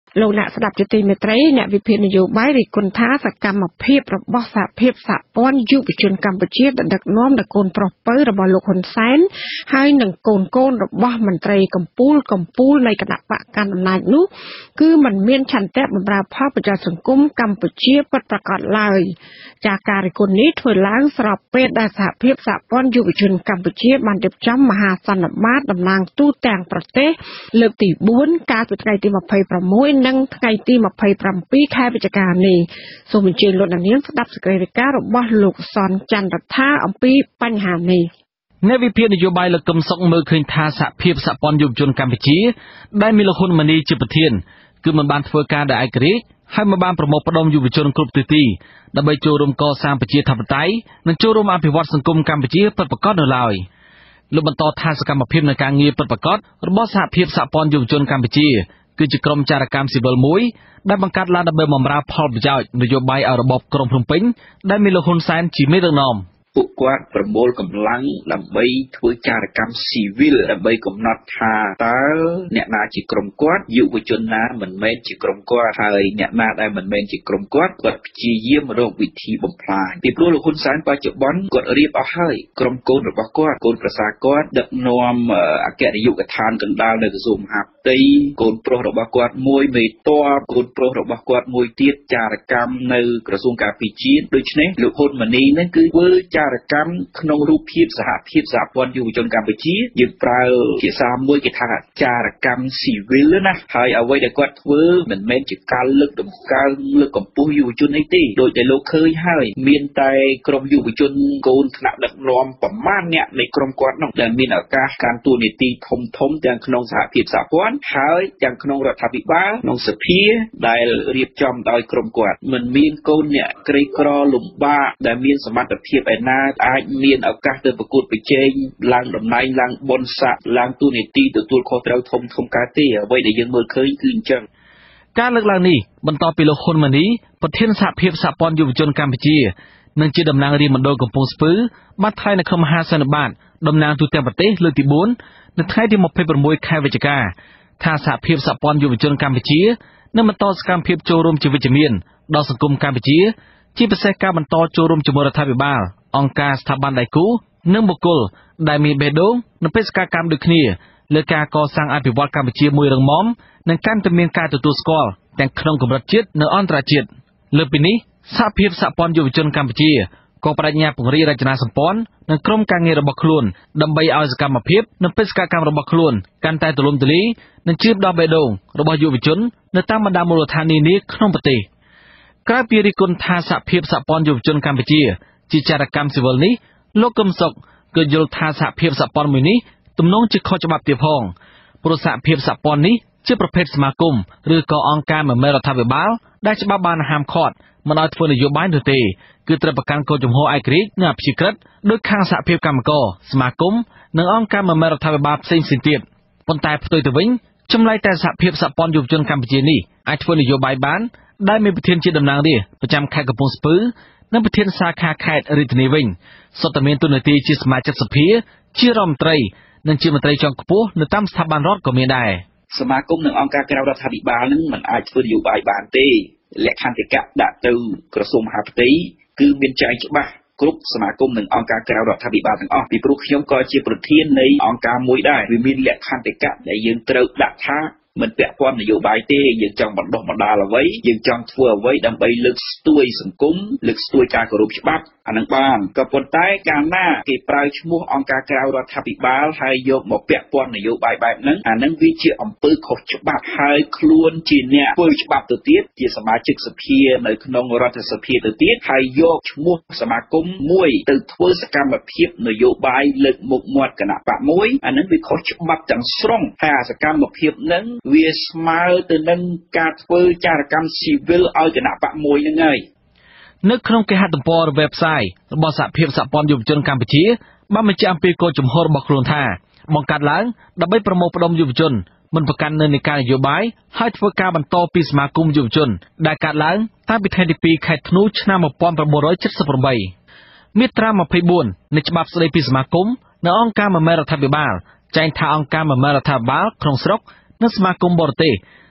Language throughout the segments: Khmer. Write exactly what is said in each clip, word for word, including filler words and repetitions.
លោកអ្នកស្ដាប់ជាទីមេត្រីអ្នកវិភាគនយោបាយរិះគន់ថាសកម្មភាពរបស់សហភាពសហព័ន្ធយុវជនកម្ពុជាដែលដឹកនាំដោយកូនប្រុសពៅរបស់លោកហ៊ុនសែនហើយនិងកូនកូនរបស់មន្ត្រីកម្ពុជាកម្ពុជានៃគណៈបកកណ្ដាលអំណាចនោះគឺមិនមានឆន្ទៈបម្រើផលប្រយោជន៍សង្គមកម្ពុជាពិតប្រាកដឡើយចាការរិះគន់នេះធ្វើឡើងស្របពេលដែលសហភាពសហព័ន្ធយុវជនកម្ពុជាបានរៀបចំមហាសន្និបាតតំណាងទូតទាំងប្រទេសលើកទីបួនកាលពីថ្ងៃទីยี่สิบหกនិងថ្ងៃទីยี่สิบเจ็ดខែវិច្ឆិកានេះសូមអញ្ជើញលោកអ្នកនាងស្ដាប់សេចក្តីរាយការណ៍របស់លោកសនច័ន្ទរដ្ឋាអំពីបញ្ហានេះអ្នកវិភាគនយោបាយលោកកឹមសុខមើលឃើញថាសហភាពសហព័ន្ធយុវជនកម្ពុជាដែលមានលោកហ៊ុនម៉ាណីជាប្រធានគឺមិនបានធ្វើការដោយឯករាជ្យហើយមិនបានប្រមូលផ្ដុំយុវជនគ្រប់ទិសទីដើម្បីចូលរួមកសាងប្រជាធិបតេយ្យនិងចូលរួមអភិវឌ្ឍសង្គមកម្ពុជាពិតប្រាកដនៅឡើយលោកបន្តថាសកម្មភាពនៃការងារពិតប្រាកដរបស់សហភាពសហព័ន្ធយុវជនកម្ពុជាគឺជាក្រុមចារកម្មស៊ីវិលមួយដែលបង្កើតឡើងដើម្បីបម្រើផលប្រយោជន៍នយោបាយឲ្យរបបក្រុងភ្នំពេញដែលមានលោកហ៊ុនសែនជាមេដឹកនាំពួកគាត់ប្រមូលកម្លាំងដើម្បីធ្វើចារកម្មស៊ីវិលដើម្បីកំណត់ថាតើអ្នកណាជាក្រុមគាត់យុវជនណាមិនមែនជាក្រុមគាត់ហើយអ្នកណាដែលមិនមែនជាក្រុមគាត់គាត់ព្យាយាមរកវិធីបំផ្លាញពីព្រោះលោកហ៊ុនសែនបច្ចុប្បន្នគាត់រៀបអស់ហើយក្រុមកូនរបស់គាត់កូនប្រសារគាត់ដឹកនាំអគ្គនាយកដ្ឋានកណ្ដាលនៅក្រសួងមហាផ្ទៃកូនប្រុសរបស់គាត់មួយមេតបកូនប្រុសរបស់គាត់មួយទៀតចារកម្មនៅក្រសួងការពារជាតិដូច្នេះលោកហ៊ុនម៉ាណីនឹងគឺធ្វើចារកម្មក្នុងរូបភាពសហភាពសហព័ន្ធយុវជនកម្ពុជាយើងប្រើភាសាមួយគេថាចារកម្មស៊ីវិលណាហើយអ្វីដែលគាត់ធ្វើមិនមែនជាការលើកតម្កើងលើកកម្ពស់យុវជនអីទេដោយតែលោកឃើញហើយមានតែក្រុមយុវជនកូនថ្នាក់ដឹកនាំប្រមាណអ្នកនៃក្រុមគាត់នោះដែលមានឱកាសការទូនីតិធំធំទាំងក្នុងសហភាពសហព័ន្ធហើយទាំងក្នុងរដ្ឋាភិបាលក្នុងសភាដែលរៀបចំដោយក្រុមគាត់មិនមានកូនអ្នកក្រីក្រលំបាកដែលមានសមត្ថភាពឯណាអាចមានឱកាសទៅប្រកួតប្រជែងឡើងតំណែងឡើងបុណ្យស័ក្តិឡើងទូនីតិទទួលខុសត្រូវធំធំកើតទេអ្វីដែលយើងមើលឃើញគឺអញ្ចឹងការលើកឡើងនេះបន្តពីលោកហ៊ុនម៉ាណីប្រធានសហភាពសហព័ន្ធយុវជនកម្ពុជានិងជាតំណាងរាជមណ្ឌលកំពង់ស្ពឺបានថ្លែងនៅក្នុងមហាសន្និបាតតំណាងទូតទាំងប្រទេសលើកទីបួននៅថ្ងៃទីยี่สิบหกខែវិច្ឆិកាថាសហភាពសហព័ន្ធយុវជនកម្ពុជានឹងបន្តសកម្មភាពចូលរួមជាវិជ្ជមានដល់សង្គមកម្ពុជាជាពិសេសការបន្តចូលរួមជាមួយរដ្ឋាភិបាលអង្គការស្ថាប័នដៃគូនិងបុគ្គលដែលមានបេះដូងនិងបេសកកម្មដូចគ្នាលើការកសាងអភិវឌ្ឍកម្ពុជាមួយរឹងមាំនិងកាន់តែមានការទទួលស្គាល់ទាំងក្នុងកម្រិតជាតិនិងអន្តរជាតិលើពីនេះសហភាពសហព័ន្ធយុវជនកម្ពុជាក៏បដិញ្ញាពង្រីករចនាសម្ព័ន្ធនិងក្រុមការងាររបស់ខ្លួនដើម្បីឲ្យសកម្មភាពនិងបេសកកម្មរបស់ខ្លួនកាន់តែទូលំទូលាយនិងជឿនដល់បេះដូងរបស់យុវជននៅតាមបណ្ដាមូលដ្ឋាននានាក្នុងប្រទេសក្រៅពីរិះគន់ថាសហភាពសហព័ន្ធយុវជនកម្ពុជាជាចារកម្មស៊ីវិលនេះលោកកឹមសុខក៏យល់ថាសហភាពសហព័ន្ធមួយនេះទំនងជាខុសច្បាប់ទៀតផងព្រោះសហភាពសហព័ន្ធនេះជាប្រភេទសមាគមឬក៏អង្គការមិនមែនរដ្ឋាភិបាលដែលច្បាប់បានហាមឃាត់មិនឲ្យធ្វើនយោបាយនោះទេគឺត្រូវប្រកាន់គោលជំហរឯករាជ្យនិងអព្យាក្រឹតដោយខាងសហភាពកម្មករសមាគមនិងអង្គការមិនមែនរដ្ឋាភិបាលផ្សេងៗទៀតប៉ុន្តែផ្ទុយទៅវិញចម្លែកតែសហភាពសហព័ន្ធយុវជនកម្ពុជានេះអាចធ្វើនយោបាយបានដែលមានប្រធានជាតំណាងរាស្ត្រប្រចាំខេត្តកំពង់ស្ពឺនិងប្រធានសាខាខេត្តរាជធានីវិញសុទ្ធតែមានតួនាទីជាសមាជិកសភាជារដ្ឋមន្ត្រីនិងជាមន្ត្រីជាន់ខ្ពស់នៅតាមស្ថាប័នរដ្ឋក៏មានដែរសមាគមនិងអង្គការក្រៅរដ្ឋាភិបាលនឹងមិនអាចធ្វើនយោបាយបានទេលក្ខន្តិកៈដាក់ទៅក្រសួងមហាផ្ទៃគឺមានចែងច្បាស់គ្រប់សមាគមនិងអង្គការក្រៅរដ្ឋាភិបាលទាំងអស់ពីព្រោះខ្ញុំក៏ជាប្រធាននៃអង្គការមួយដែរវាមានលក្ខន្តិកៈដែលយើងត្រូវដាក់ថាមិនពាក់ព័ន្ធនយោបាយទេយើងចង់បណ្ដុះបណ្ដាលអ្វីយើងចង់ធ្វើអ្វីដើម្បីលើកស្ទួយសង្គមលើកស្ទួយការគោរពច្បាប់អានឹងបានក៏ប៉ុន្តែកាលណាគេប្រើឈ្មោះអង្គការក្រៅរដ្ឋាភិបាលហើយយកមកពាក់ព័ន្ធនយោបាយបែបហ្នឹងអានឹងវាជាអំពើខុសច្បាប់ហើយខ្លួនជាអ្នកធ្វើច្បាប់ទៅទៀតជាសមាជិកសភានៅក្នុងរដ្ឋសភាទៅទៀតហើយយកឈ្មោះសមាគមមួយទៅធ្វើសកម្មភាពនយោបាយលើកមុខមាត់គណៈបកមួយអានឹងវាខុសច្បាប់ទាំងស្រុងហើយអាសកម្មភាពហ្នឹងវាស្មើទៅនឹងការធ្វើចារកម្មស៊ីវិលឲ្យគណៈបកមួយហ្នឹងហើយនៅក្នុងគេហទំព័រ website របស់សហភាពសហព័ន្ធយុវជនកម្ពុជាបានបញ្ជាក់អំពីគោលជំហររបស់ខ្លួនថាបង្កើតឡើងដើម្បីប្រមូលផ្ដុំយុវជនមិនប្រកាន់និន្នាការនយោបាយហើយធ្វើការបន្តពីសមាគមយុវជនដែលកើតឡើងតាំងពីថ្ងៃទីពីរខែធ្នូឆ្នាំnineteen seventy-eightមាត្រាtwenty-fourនៃច្បាប់ស្តីពីសមាគមនិងអង្គការមិនមែនរដ្ឋាភិបាលចែងថាអង្គការមិនមែនរដ្ឋាភិបាលក្នុងស្រុកនិងសមាគមបរទេស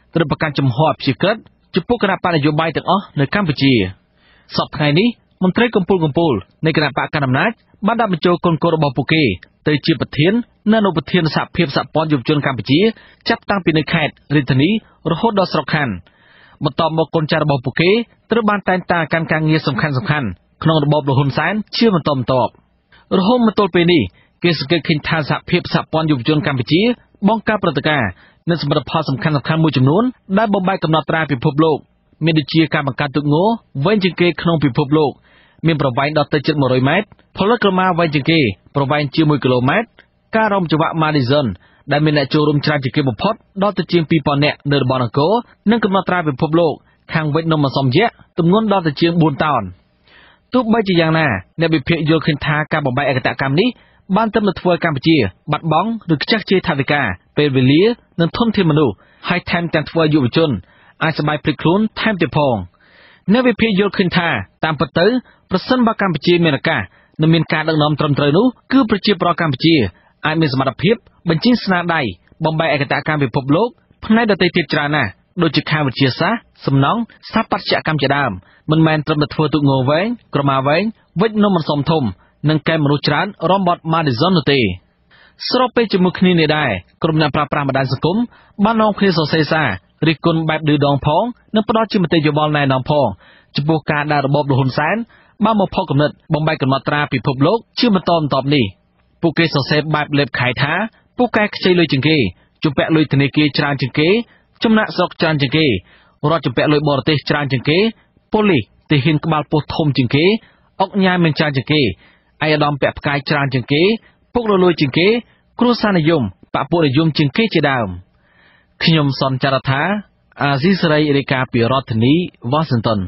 ត្រូវប្រកាន់ចំហព្យាក្រឹតចំពោះគណៈបកនយោបាយទាំងអស់នៅកម្ពុជាសប្តាហ៍ថ្ងៃនេះមន្ត្រីកម្ពុជាកម្ពុជានៃគណៈបកកណ្ដាលអំណាចបានដាក់បញ្ចូលកូនកូនរបស់ពួកគេទៅជាប្រធាននិងអនុប្រធានសហភាពសហព័ន្ធយុវជនកម្ពុជាចាប់តាំងពីនៅខេត្តរាជធានីរហូតដល់ស្រុកខណ្ឌបន្ទាប់មកកូនចៅរបស់ពួកគេត្រូវបានតែងតាំងកាន់ការងារសំខាន់ៗក្នុងរបបលហ៊ុនសែនជាបន្តបន្ទាប់រហូតមកទល់ពេលនេះគេសង្កេតឃើញថាសហភាពសហព័ន្ធយុវជនកម្ពុជាបង្កើតព្រឹត្តិការណ៍និងសមិទ្ធផលសំខាន់ៗមួយចំនួនដែលបំបែកកំណត់ត្រាពិភពលោកមានដូចជាការបង្កើតទឹកងោវែងជាងគេក្នុងពិភពលោកមានប្រវែងដល់ទៅជិតone hundredម៉ែត្រផលិតក្រមាវែងជាងគេប្រវែងជាoneគីឡូម៉ែត្រការរំចង្វាក់ Madison ដែលមានអ្នកចូលរួមច្រើនជាងគេបំផុតដល់ទៅជាងtwo thousandនាក់នៅតំបន់អង្គរនិងកំណត់ត្រាពិភពលោកខាងវិទ្យនំអសមយៈទម្ងន់ដល់ទៅជាងfourតោនទោះបីជាយ៉ាងណាអ្នកវិភាគយល់ឃើញថាការបំបែកឯកតកម្មនេះបានទៅធ្វើឲ្យកម្ពុជាបាត់បង់ឬខ្ជះខ្ជាយថវិកាពេលវេលានិងធនធានមនុស្សហើយថែមទាំងធ្វើឲ្យយុវជនអាចសប្បាយភ្លេចខ្លួនថែមទៀតផងអ្នកវិភាគយល់ឃើញថាតាមពិតទៅប្រសិនបើកម្ពុជាមានឱកាសនិងមានការដឹកនាំត្រឹមត្រូវនោះគឺប្រជាប្រដ្ឋកម្ពុជាអាចមានសមត្ថភាពបញ្ចេញស្នាដៃបំបែកឯកតកម្មពិភពលោកផ្នែកដទៃទៀតច្រើនណាស់ដូចជាខាងវិទ្យាសាស្ត្រសំណង់ស្ថាបត្យកម្មជាដើមមិនមែនត្រឹមតែធ្វើទូកងវែងក្រមាវែងវិច្ចនំអន្សមធំនិងកែមនុស្សច្រើនរំបត់ Madison នោះទេស្របពេលជាមួយគ្នានេះដែរក្រុមអ្នកប្រើប្រាស់បណ្ដាញសង្គមបាននាំគ្នាសរសេរសាររិះគន់បែបឌឺដងផងនិងផ្ដល់ជាមតិយោបល់ណែនាំផងចំពោះការដែលរបបលហ៊ុនសែនបានមកផុសគំនិតបំបែកកំណត់ត្រាពិភពលោកជាបន្តបន្ទាប់នេះពួកគេសរសេរបែបលេបខៃថាពួកកែខ្ចីលុយជាងគេជំពាក់លុយធនាគារច្រើនជាងគេចំណាក់ស្រុកច្រើនជាងគេរដ្ឋជំពាក់លុយបរទេសច្រើនជាងគេប៉ូលីសទាហានក្បាលពោះធំជាងគេអុកញ៉ាយមានច្រើនជាងគេឯកឧត្តមពាក់ផ្កាយច្រើនជាងគេពុករលួយជាងគេគ្រួសារនិយមបពុនិយមជាងគេជាដើមខ្ញុំសនចាររថាអាស៊ីសេរីរាយការណ៍ពីរដ្ឋធានី Washington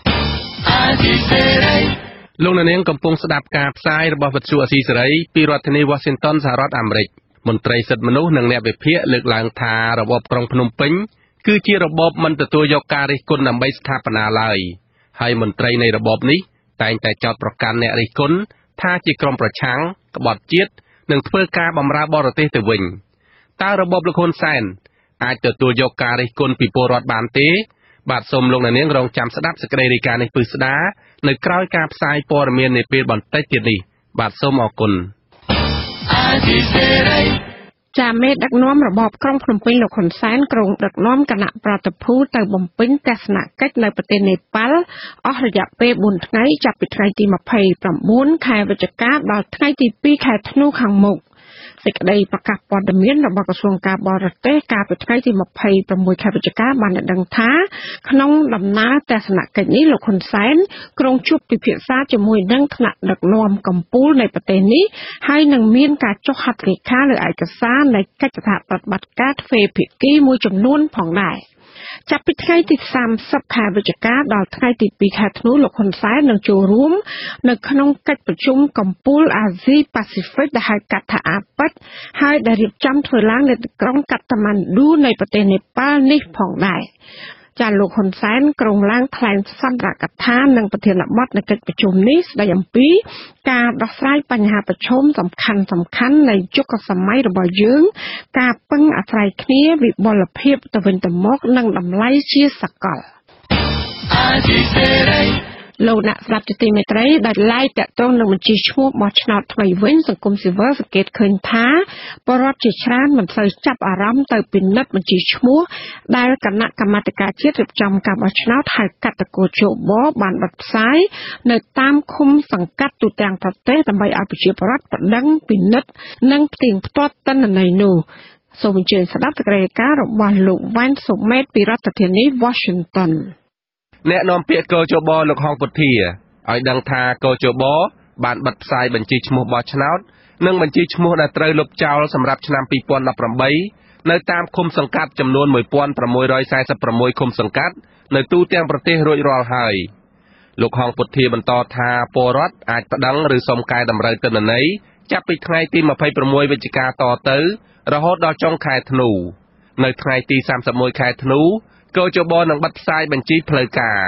លោកអ្នកនាងកំពុងស្ដាប់ការផ្សាយរបស់វិទ្យុអាស៊ីសេរីពីរដ្ឋធានី Washington សហរដ្ឋអាមេរិកមន្ត្រីសិទ្ធិមនុស្សនិងអ្នកវិភាគលើកឡើងថារបបក្រុងភ្នំពេញគឺជារបបមិនទទួលយកការរិះគន់ដើម្បីស្ថាបនាឡើយហើយមន្ត្រីនៃរបបនេះតែងតែចោទប្រកាន់អ្នករិះគន់ថាជាក្រុមប្រឆាំងក្បត់ជាតិនិងធ្វើការបម្រើបរទេសទៅវិញតើរបបលោកហ៊ុនសែនអាចទទួលយកការរិះគន់ពីពលរដ្ឋបានទេបាទសូមលោកអ្នកនាងរងចាំស្ដាប់សេចក្តីរាយការណ៍នេះពឺស្ដានៅក្រោយការផ្សាយព័ត៌មាននាពេលបន្តិចទៀតនេះបាទសូមអរគុណចាមេដឹកនាំរបបក្រុងភ្នំពេញលោកហ៊ុនសែនក្រុងដឹកនាំគណៈប្រតិភូទៅបំពេញទស្សនកិច្ចនៅប្រទេសនេប៉ាល់អស់រយៈពេលfourថ្ងៃចាប់ពីថ្ងៃទីtwenty-nineខែវិច្ឆិកាដល់ថ្ងៃទីtwoខែធ្នូខាងមុខសេចក្តីប្រកាសព័ត៌មានរបស់ក្រសួងការបរទេសកាលពីថ្ងៃទីtwenty-sixខែវិច្ឆិកាបានដឹងថាក្នុងដំណើរទស្សនកិច្ចនេះលោកហ៊ុនសែនក្រុងជួបពិភាក្សាជាមួយនឹងថ្នាក់ដឹកនាំកម្ពុជានៃប្រទេសនេះហើយនឹងមានការចុះហត្ថលេខាលើឯកសារនៃកិច្ចសហប្រតិបត្តិការទ្វេភាគីមួយចំនួនផងដែរចាប់ពីថ្ងៃទីthirtyខែវិច្ឆិកាដល់ថ្ងៃទីtwoខែធ្នូលោកហ៊ុនសែននឹងចូលរួមនៅក្នុងកិច្ចប្រជុំកម្ពុជាអាស៊ីប៉ាស៊ីហ្វិកដែលហៅកាត់ថាអាប៉ិចហើយដែលរៀបចំធ្វើឡើងនៅក្រុងកាត្មាណ្ឌូនៃប្រទេសនេប៉ាល់នេះផងដែរចាលោកហ៊ុនសែនក្រុងឡើងថ្លែងសន្ទរកថានិងប្រធានបទនៃកិច្ចប្រជុំនេះស្ដីអំពីការដោះស្រាយបញ្ហាប្រឈមសំខាន់សំខាន់នៃយុគសម័យរបស់យើងការពឹងអាស្រ័យគ្នាវិបលភាពទៅវិញទៅមកនិងតម្លៃជាសកលលោកអ្នកស្ដាប់ជាទីមេត្រីដែលឡាយតាក់ទងនឹងបញ្ជីឈ្មោះបោះឆ្នោតថ្មីវិញសង្គមស៊ីវិលសង្កេតឃើញថាពលរដ្ឋជាច្រើនមិនសូវចាប់អារម្មណ៍ទៅពិនិត្យបញ្ជីឈ្មោះដែលគណៈកម្មាធិការជាតិរៀបចំការបោះឆ្នោតហៅកាត់តកោជបបានបិទផ្សាយនៅតាមឃុំសង្កាត់ទូទាំងប្រទេសដើម្បីឲ្យប្រជាពលរដ្ឋបណ្ដឹងពិនិត្យនិងផ្ទៀងផ្ទាត់ទិន្នន័យនោះសូមអញ្ជើញស្ដាប់សេចក្តីរាយការណ៍របស់លោកវ៉ាន់សុមេតពីរដ្ឋធានី Washington អ្នកនាំពាក្យកោជបលោកហងពុធាឲ្យដឹងថាកោជបបានបិទផ្សាយបញ្ជីឈ្មោះបោះឆ្នោតនិងបញ្ជីឈ្មោះដែលត្រូវលុបចោលសម្រាប់ឆ្នាំtwo thousand eighteenនៅតាមឃុំសង្កាត់ចំនួនone thousand six hundred forty-sixឃុំសង្កាត់នៅទូទាំងប្រទេសរួចរាល់ហើយលោកហងពុធាបន្តថាពលរដ្ឋអាចប្តឹងឬសុំកែតម្រូវទិន្នន័យចាប់ពីថ្ងៃទីtwenty-sixវិច្ឆិកាតទៅរហូតដល់ចុងខែធ្នូនៅថ្ងៃទីthirty-oneខែធ្នូកោជបនឹងបិទផ្សាយបញ្ជីផ្លូវការ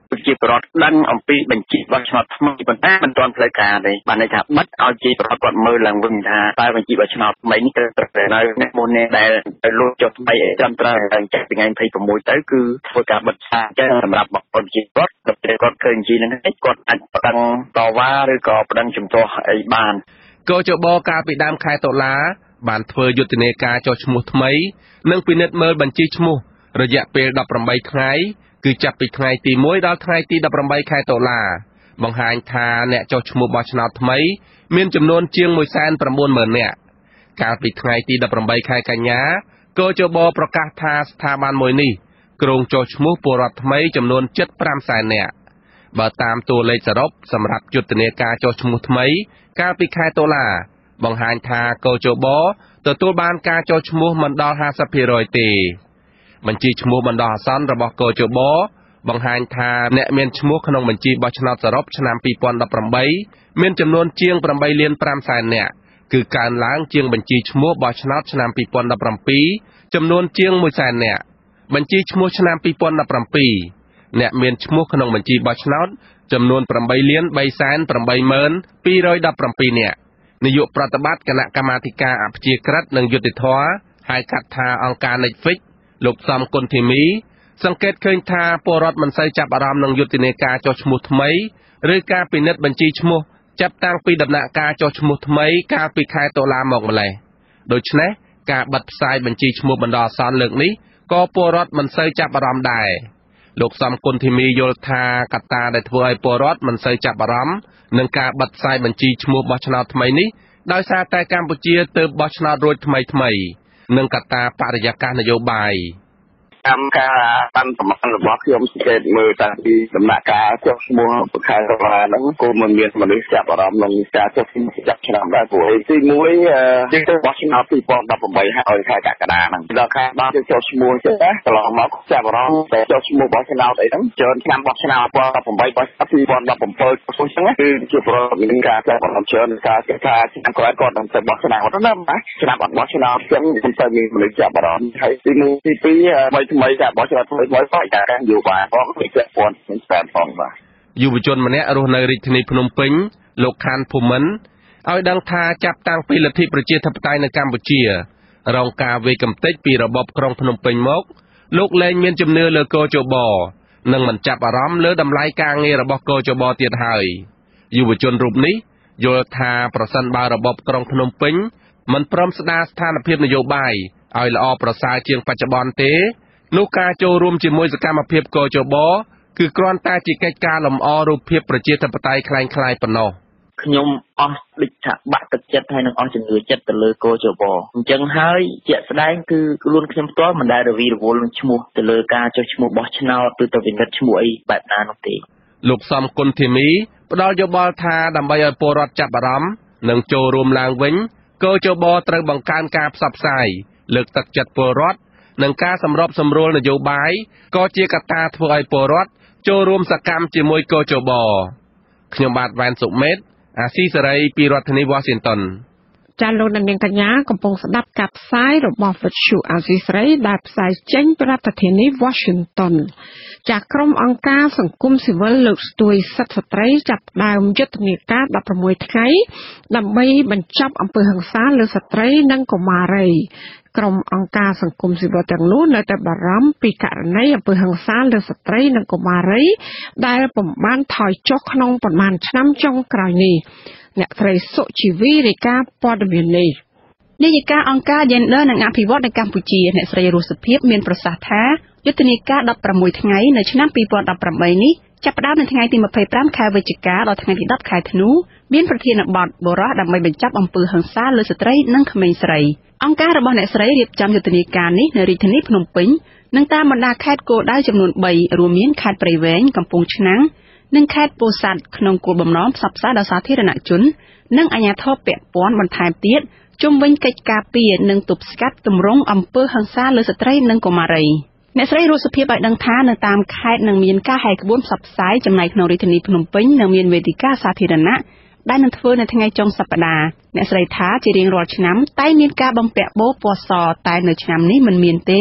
ជាប្រវត្តិដឹងអំពីបញ្ជីបោះឆ្នោតថ្មីប៉ុន្តែមិនទាន់ផ្លូវការទេបានន័យថាបិទឲ្យជាប្រវត្តិគាត់មើលឡើងវិញថាតើបញ្ជីបោះឆ្នោតថ្មីនេះត្រូវត្រូវនៅអ្នកមុននេះដែលទៅលួចចុះថ្មីអីត្រឹមត្រូវហើយចាក់ពីថ្ងៃยี่สิบหกទៅគឺធ្វើការបិទផ្សារអញ្ចឹងសម្រាប់បងប្អូនជាគាត់ទៅគាត់ឃើញជីហ្នឹងគាត់អាចប្តឹងតវ៉ាឬក៏ប្តឹងជំទាស់អីបានកោជបកាលពីដើមខែតុលាបានធ្វើយុទ្ធនាការចុះឈ្មោះថ្មីនិងពិនិត្យមើលបញ្ជីឈ្មោះរយៈពេលដប់ប្រាំបីថ្ងៃគឺចាប់ពីថ្ងៃទីមួយដល់ថ្ងៃទីដប់ប្រាំបីខែតុលាបង្ហាញថាអ្នកចុះឈ្មោះបោះឆ្នោតថ្មីមានចំនួនជាងមួយសែនប្រាំបួនម៉ឺននាក់កាលពីថ្ងៃទីដប់ប្រាំបីខែកញ្ញាកោជបប្រកាសថាស្ថាប័នមួយនេះគ្រោងចុះឈ្មោះពលរដ្ឋថ្មីចំនួនជិតប្រាំសែននាក់បើតាមតួលេខសរុបសម្រាប់យុទ្ធនាការចុះឈ្មោះថ្មីកាលពីខែតុលាបង្ហាញថាកោជបទទួលបានការចុះឈ្មោះមិនដល់ ห้าสิบเปอร์เซ็นต์ ទេបញ្ជីឈ្មោះបណ្ដោះអាសន្នរបស់កោជបបង្ហាញថាអ្នកមានឈ្មោះក្នុងបញ្ជីបោះឆ្នោតសរុបឆ្នាំยี่สิบสิบแปดមានចំនួនជាងแปดលានห้าแสนនាក់គឺកើនឡើងជាងបញ្ជីឈ្មោះបោះឆ្នោតឆ្នាំยี่สิบสิบเจ็ดចំនួនជាងមួយសែននាក់បញ្ជីឈ្មោះឆ្នាំยี่สิบสิบเจ็ดអ្នកមានឈ្មោះក្នុងបញ្ជីបោះឆ្នោតចំនួនแปดលានสามแสนแปดหมื่นสองร้อยสิบเจ็ดនាក់នាយកប្រតិបត្តិគណៈកម្មាធិការអព្យាក្រឹតនិងយុត្តិធម៌ហៅកាត់ថាអង្គការ Netflix លោកសំគុណធីមីសង្កេតឃើញថាពលរដ្ឋមិនសូវចាប់អារម្មណ៍នឹងយុទ្ធនាការចុះឈ្មោះថ្មីឬការពិនិត្យបញ្ជីឈ្មោះចាប់តាំងពីដំណាក់កាលចុះឈ្មោះថ្មីកាលពីខែតុលាមកម្លេះដូច្នេះការបិទផ្សាយបញ្ជីឈ្មោះបណ្ដោះអាសន្នលើកនេះក៏ពលរដ្ឋមិនសូវចាប់អារម្មណ៍ដែរលោកសំគុណធីមីយល់ថាកត្តាដែលធ្វើឲ្យពលរដ្ឋមិនសូវចាប់អារម្មណ៍នឹងការបិទផ្សាយបញ្ជីឈ្មោះបោះឆ្នោតថ្មីនេះដោយសារតែកម្ពុជាទើបបោះឆ្នោតរួចថ្មីថ្មីនិងកត្តាបរិយាកាសនយោបាយកម្មការតាមសម្បត្តិរបស់ខ្ញុំសង្កេតមើលតាំងពីដំណាក់កាលចុះឈ្មោះបខែតុលាហ្នឹងគោលមិនមានមនុស្សចាប់អារម្មណ៍នឹងការចុះឈ្មោះចាប់ឆ្នាំដែរព្រោះទីមួយយើងទៅបោះឆ្នោតยี่สิบสิบแปดហើយខែកក្កដាហ្នឹងដល់ខែដល់យើងចុះឈ្មោះចេះណាកន្លងមកចាប់អារម្មណ៍តែចុះឈ្មោះបោះឆ្នោតអីហ្នឹងច្រើនឆ្នាំបោះឆ្នោតยี่สิบแปดបោះยี่สิบสิบเจ็ดអញ្ចឹងគឺជាប្រវត្តិមានការចាប់អារម្មណ៍ច្រើនការសិក្សាឆ្នាំក្រោយគាត់នឹងទៅបោះឆ្នោតណាឆ្នាំអត់បោះឆ្នោតអញ្ចឹងមិនទៅមានមនុស្សចាប់អារម្មណ៍ហើយទីមួយទីពីរថ្មីតែបោះឆ្នោតថ្មីថ្មីបោះតែការយោបាយផងពីពាក់ព័ន្ធនឹងស្ថានផងបាទយុវជនម្នាក់រស់នៅរាជធានីភ្នំពេញលោកខាន់ភូមិន្ទឲ្យដឹងថាចាប់តាំងពីលទ្ធិប្រជាធិបតេយ្យនៅកម្ពុជារងការវាយកំទេចពីរបបក្រុងភ្នំពេញមកលោកលែងមានជំនឿលើកោជបនិងមិនចាប់អារម្មណ៍លើតម្លៃការងាររបស់កោជបទៀតហើយយុវជនរូបនេះយល់ថាប្រសិនបើរបបក្រុងភ្នំពេញមិនព្រមស្ដារស្ថានភាពនយោបាយឲ្យល្អប្រសើរជាងបច្ចុប្បន្នទេនោះការចូលរួមជាមួយសកម្មភាពកោជបគឺគ្រាន់តែជាកិច្ចការលម្អរូបភាពប្រជាធិបតេយ្យคล้ายៗប៉ុណ្ណោះខ្ញុំអស់ដូចថាបាក់ទឹកចិត្តហើយនឹងអស់ជំនឿចិត្តទៅលើកោជបអញ្ចឹងហើយជាក់ស្ដែងគឺខ្លួនខ្ញុំផ្ទាល់មិនដែលរវីរវល់នឹងឈ្មោះទៅលើការចុះឈ្មោះបោះឆ្នោតឬទៅវិនិច្ឆ័យឈ្មោះអីបែបណានោះទេលោកសំគុណធីមីផ្ដល់យោបល់ថាដើម្បីឲ្យពលរដ្ឋចាប់អារម្មណ៍និងចូលរួមឡើងវិញកោជបត្រូវបង្កើនការផ្សព្វផ្សាយលើកទឹកចិត្តពលរដ្ឋនិងការសម្របសម្រួលនយោបាយក៏ជាកត្តាធ្វើឲ្យពលរដ្ឋចូលរួមសកម្មជាមួយកោជបខ្ញុំបាទវ៉ែនសុមេតអាស៊ីសេរីពីរដ្ឋធានី Washington ចាលោកនាងកញ្ញាកំពុងស្ដាប់ការផ្សាយរបស់វិទ្យុអាស៊ីសេរីដែលផ្សាយចេញពីរដ្ឋធានី Washington ចាក្រុមអង្គការសង្គមស៊ីវិលលើកស្ទួយសិទ្ធិស្ត្រីចាប់ផ្ដើមយុទ្ធនាការដប់ប្រាំមួយថ្ងៃដើម្បីបញ្ចប់អំពើហិង្សាលើស្ត្រីនិងកុមារីក្រុមអង្គការសង្គមស៊ីវិលទាំងនោះនៅតែបារម្ភពីករណីអំពើហិង្សាលើស្ត្រីនិងកុមារីដែលពុំបានថយចុះក្នុងប្រមាណឆ្នាំចុងក្រោយនេះអ្នកស្រីសុជីវីរាយការណ៍ព័ត៌មាននេះនាយិកាអង្គការ Gender និងអភិវឌ្ឍនៅកម្ពុជាអ្នកស្រីរស់សុភាពមានប្រសាសន៍ថាយុទ្ធនាការដប់ប្រាំមួយថ្ងៃនៅឆ្នាំยี่สิบสิบแปดនេះចាប់ផ្ដើមនៅថ្ងៃទីยี่สิบห้าខែវិច្ឆិកាដល់ថ្ងៃទីtenខែធ្នូមានប្រធានបទបុរសដើម្បីបញ្ចប់អំពើហិង្សាលើស្ត្រីនិងក្មេងស្រីអង្គការរបស់អ្នកស្រីរៀបចំយុទ្ធនាការនេះនៅរាជធានីភ្នំពេញនិងតាមបណ្ដាខេត្តគោលដៅចំនួនបីរួមមានខេត្តព្រៃវែងកំពង់ឆ្នាំងនិងខេត្តពោធិ៍សាត់ក្នុងគោលបំណងផ្សព្វផ្សាយដល់សាធារណជននិងអាជ្ញាធរពាក់ព័ន្ធបន្ថែមទៀតជុំវិញកិច្ចការពារនិងទប់ស្កាត់ទម្រង់អំពើហិង្សាលើស្ត្រីនិងកុមារីអ្នកស្រីរស់សុភាពឲ្យដឹងថានៅតាមខេត្តនឹងមានការហែកក្បួនផ្សព្វផ្សាយចំណែកក្នុងរាជធានីភ្នំពេញនឹងមានវេទិកាសាធារណៈដែលនឹងធ្វើនៅថ្ងៃចុងសប្តាហ៍អ្នកស្រីថាជារៀងរាល់ឆ្នាំតែមានការបំពាក់បូពណ៌សតែនៅឆ្នាំនេះមិនមានទេ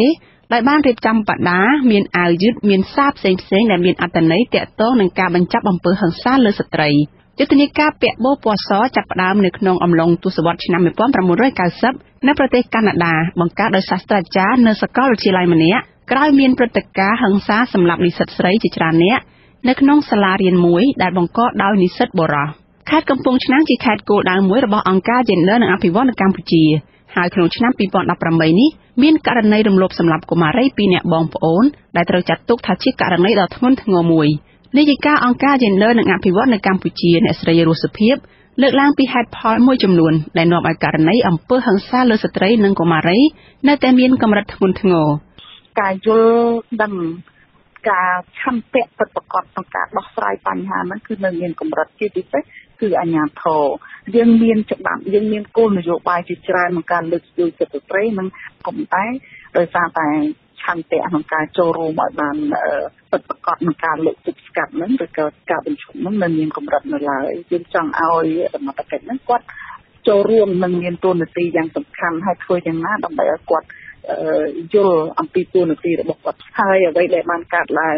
ដោយបានរៀបចំបដាមានអាវយឺតមានសារផ្សេងផ្សេងដែលមានអត្ថន័យទាក់ទងនឹងការបញ្ចប់អំពើហិង្សាលើស្ត្រីយុទ្ធនាការពាក់បូពណ៌សចាប់ផ្ដើមនៅក្នុងអំឡុងទសវត្សរ៍ឆ្នាំnineteen ninetyនៅប្រទេសកាណាដាបង្កើតដោយសាស្ត្រាចារ្យនៅសាកលវិទ្យាល័យម្នាក់ក្រោយមានព្រឹត្តិការណ៍ហិង្សាសម្លាប់និស្សិតស្រីជាច្រើននាក់នៅក្នុងសាលារៀនមួយដែលបង្កដោយនិស្សិតបុរសខេត្តកំពង់ឆ្នាំងជាខេត្តគោលដៅមួយរបស់អង្គការ Gender និងអភិវឌ្ឍន៍នៅកម្ពុជាហើយក្នុងឆ្នាំtwenty eighteenនេះមានករណីរំលោភសម្លាប់កុមារីពីរនាក់បងប្អូនដែលត្រូវចាត់ទុកថាជាករណីដ៏ធ្ងន់ធ្ងរមួយនាយិកាអង្គការ Gender និងអភិវឌ្ឍន៍នៅកម្ពុជាអ្នកស្រីរស់សុភាពលើកឡើងពីហេតុផលមួយចំនួនដែលនាំឲ្យករណីអំពើហិង្សាលើស្ត្រីនិងកុមារីនៅតែមានកម្រិតធ្ងន់ធ្ងរការយល់ដឹងការឆន្ទៈពិតប្រាកដក្នុងការដោះស្រាយបញ្ហាហ្នឹងគឺនៅមានកម្រិតជាពិសេសគឺអាជ្ញាធរយើងមានច្បាប់យើងមានគោលនយោបាយជាច្រើនក្នុងការលើកស្ទួយសិទ្ធិស្ត្រីនិងប៉ុន្តែដោយសារតែឆន្ទៈក្នុងការចូលរួមឲ្យបានពិតប្រាកដក្នុងការលើកទប់ស្កាត់ហ្នឹងឬក៏ការបញ្ឈប់ហ្នឹងនៅមានកម្រិតនៅឡើយយើងចង់ឲ្យសមត្ថកិច្ចហ្នឹងគាត់ចូលរួមនិងមានតួនាទីយ៉ាងសំខាន់ហើយធ្វើយ៉ាងណាដើម្បីឲ្យគាត់យល់អំពីតួនាទីរបស់គាត់ហើយអ្វីដែលបានកើតឡើង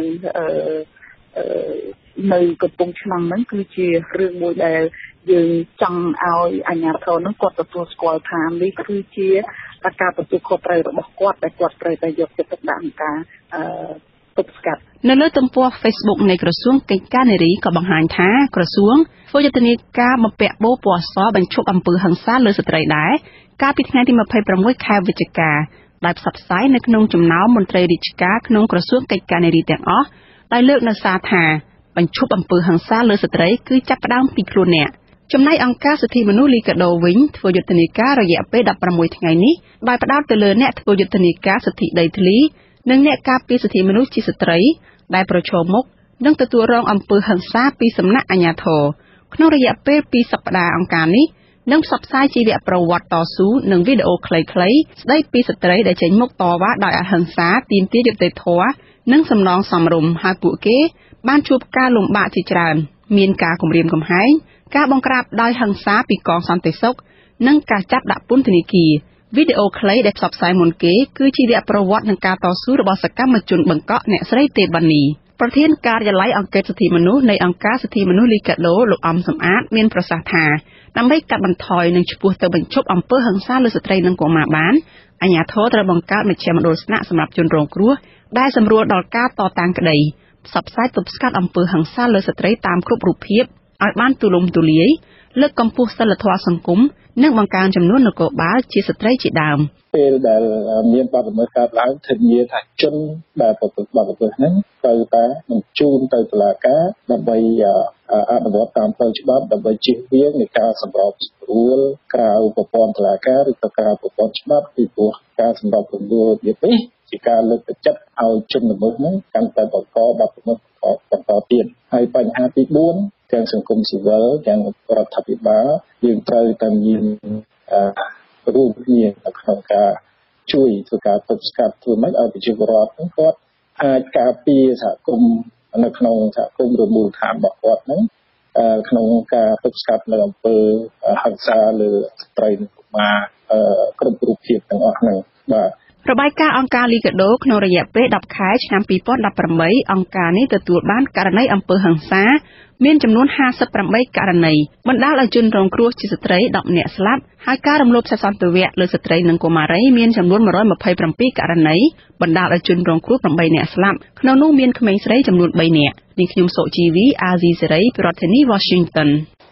នៅកំពង់ឆ្នាំងហ្នឹងគឺជារឿងមួយដែលយើងចង់ឲ្យអាជ្ញាធរហ្នឹងគាត់ទទួលស្គាល់ថានេះគឺជាការទទួលខុសត្រូវរបស់គាត់ដែលគាត់ត្រូវតែយកចិត្តទុកដាក់ក្នុងការទប់ស្កាត់នៅលើទំព័រ Facebook នៃក្រសួងកិច្ចការនារីក៏បង្ហាញថាក្រសួងធ្វើយុទ្ធនាការបំពាក់បូពណ៌សបញ្ឈប់អំពើហិង្សាលើស្ត្រីដែរកាលពីថ្ងៃទីtwenty-sixខែវិច្ឆិកាដែលផ្សព្វផ្សាយនៅក្នុងចំណោមមន្ត្រីរាជការក្នុងក្រសួងកិច្ចការនារីទាំងអស់ដែលលើកនៅសារថាបញ្ឈប់អំពើហិង្សាលើស្ត្រីគឺចាប់ផ្ដើមពីខ្លួនអ្នកចំណែកអង្គការសិទ្ធិមនុស្សលីកាដូវិញធ្វើយុទ្ធនាការរយៈពេលsixteenថ្ងៃនេះដោយផ្ដោតទៅលើអ្នកធ្វើយុទ្ធនាការសិទ្ធិដីធ្លីនិងអ្នកការពារសិទ្ធិមនុស្សជាស្ត្រីដែលប្រឈមមុខនឹងទទួលរងអំពើហិង្សាពីសំណាក់អាជ្ញាធរក្នុងរយៈពេលtwoសប្តាហ៍អង្គការនេះនឹងផ្សព្វផ្សាយជីវប្រវត្តិតស៊ូនិងវីដេអូខ្លីៗស្ដីពីស្ត្រីដែលចេញមុខតវ៉ាដោយអហិង្សាទាមទារយុត្តិធម៌និងសំណងសមរម្យហើយពួកគេបានជួបការលំបាកជាច្រើនមានការគំរាមកំហែងការបង្ក្រាបដោយហិង្សាពីកងសន្តិសុខនិងការចាប់ដាក់ពន្ធនាគារវីដេអូខ្លីដែលផ្សព្វផ្សាយមុនគេគឺជីវប្រវត្តិនិងការតស៊ូរបស់សកម្មជនបង្កក់អ្នកស្រីទេពវណ្ណីប្រធានការិយាល័យអង្គការសិទ្ធិមនុស្សនៃអង្គការសិទ្ធិមនុស្សលីកាដូលោកអំសំអាតមានប្រសាសន៍ថាដើម្បីកាត់បន្ថយនិងឈ្មោះទៅបញ្ឈប់អំពើហិង្សាលើស្ត្រីនិងកុមារបានអាជ្ញាធរត្រូវបង្កើតមជ្ឈមណ្ឌលស្នាក់សម្រាប់ជនរងគ្រោះដែលសម្រួលដល់ការតតាំងក្តីផ្សព្វផ្សាយទប់ស្កាត់អំពើហិង្សាលើស្ត្រីតាមគ្រប់រូបភាពឲ្យបានទូលំទូលាយលើកកម្ពស់សីលធម៌សង្គមនិងបង្កើនចំនួននគរបាលជាស្ត្រីជាដើមពេលដែលមានបទល្មើសកើតឡើងធានាថាជនដែលប្រព្រឹត្តបទល្មើសហ្នឹងត្រូវតែបញ្ជូនទៅតុលាការដើម្បីអនុវត្តតាមផ្លូវច្បាប់ដើម្បីជៀសវាងនៃការសម្របសម្រួលក្រៅប្រព័ន្ធតុលាការឬក៏ក្រៅប្រព័ន្ធច្បាប់ពីព្រោះការសម្របសម្រួលរបៀបនេះជាការលើកទឹកចិត្តឲ្យជនល្មើសហ្នឹងកាន់តែបង្កបទល្មើសបន្តទៀតហើយបញ្ហាទីfourទាំងសង្គមស៊ីវិលទាំងរដ្ឋាភិបាលយើងត្រូវតែមានរួមគ្នាក្នុងការជួយធ្វើការទប់ស្កាត់ធ្វើម៉េចឲ្យប្រជាពលរដ្ឋគាត់អាចការពារសហគមន៍នៅក្នុងសហគមន៍រមូលដ្ឋានរបស់គាត់ហ្នឹងក្នុងការទប់ស្កាត់នៅអំពើហិង្សាលើស្ត្រីនិងកុមារគ្រប់រូបភាពទាំងអស់ហ្នឹងបាទរបាយការណ៍អង្គការលីកាដូក្នុងរយៈពេលtenខែឆ្នាំtwenty eighteenអង្គការនេះទទួលបានករណីអំពើហិង្សាមានចំនួនfifty-eightករណីបណ្ដាលឲ្យជនរងគ្រោះជាស្ត្រីtenនាក់ស្លាប់ហើយការរំលោភសសន្តិវៈលើស្ត្រីនិងកុមារីមានចំនួនone hundred twenty-sevenករណីបណ្ដាលឲ្យជនរងគ្រោះeightនាក់ស្លាប់ក្នុងនោះមានក្មេងស្រីចំនួនthreeនាក់នាងខ្ញុំសុជីវីអាស៊ីសេរីពីរដ្ឋធានី Washington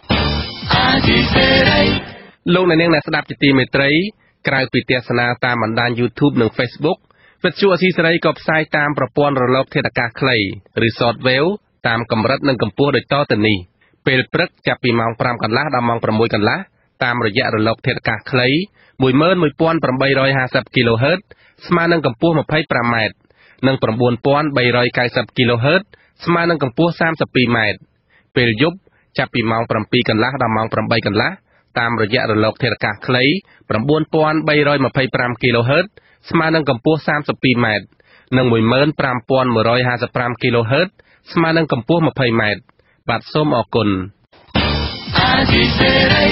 លោកអ្នកនាងអ្នកស្ដាប់ជាទីមេត្រីក្រៅពីទស្សនាតាមបណ្ដាញ YouTube និង Facebook វិទ្យុអាស៊ីសេរីក៏ផ្សាយតាមប្រព័ន្ធរលកធាតុអាកាសខ្លីឬ Shortwave តាមកម្រិតនិងកម្ពស់ដូចតទៅនេះពេលព្រឹកចាប់ពីម៉ោងfiveកន្លះដល់ម៉ោងsixកន្លះតាមរយៈរលកធាតុអាកាសខ្លីone one eight five zero គីឡូហឺតซ์ស្មើនឹងកម្ពស់twenty-fiveម៉ែត្រនិងnine three ninety គីឡូហឺតซ์ស្មើនឹងកម្ពស់thirty-twoម៉ែត្រពេលយប់ចាប់ពីម៉ោងsevenកន្លះដល់ម៉ោងeightកន្លះតាមរយៈរលកធាតុអាកាសខ្លីnine three twenty-fiveគីឡូហឺតซ์ស្មើនឹងកម្ពស់thirty-twoម៉ែត្រនិងone five one five fiveគីឡូហឺតซ์ស្មើនឹងកម្ពស់twentyម៉ែត្របាទសូមអរគុណ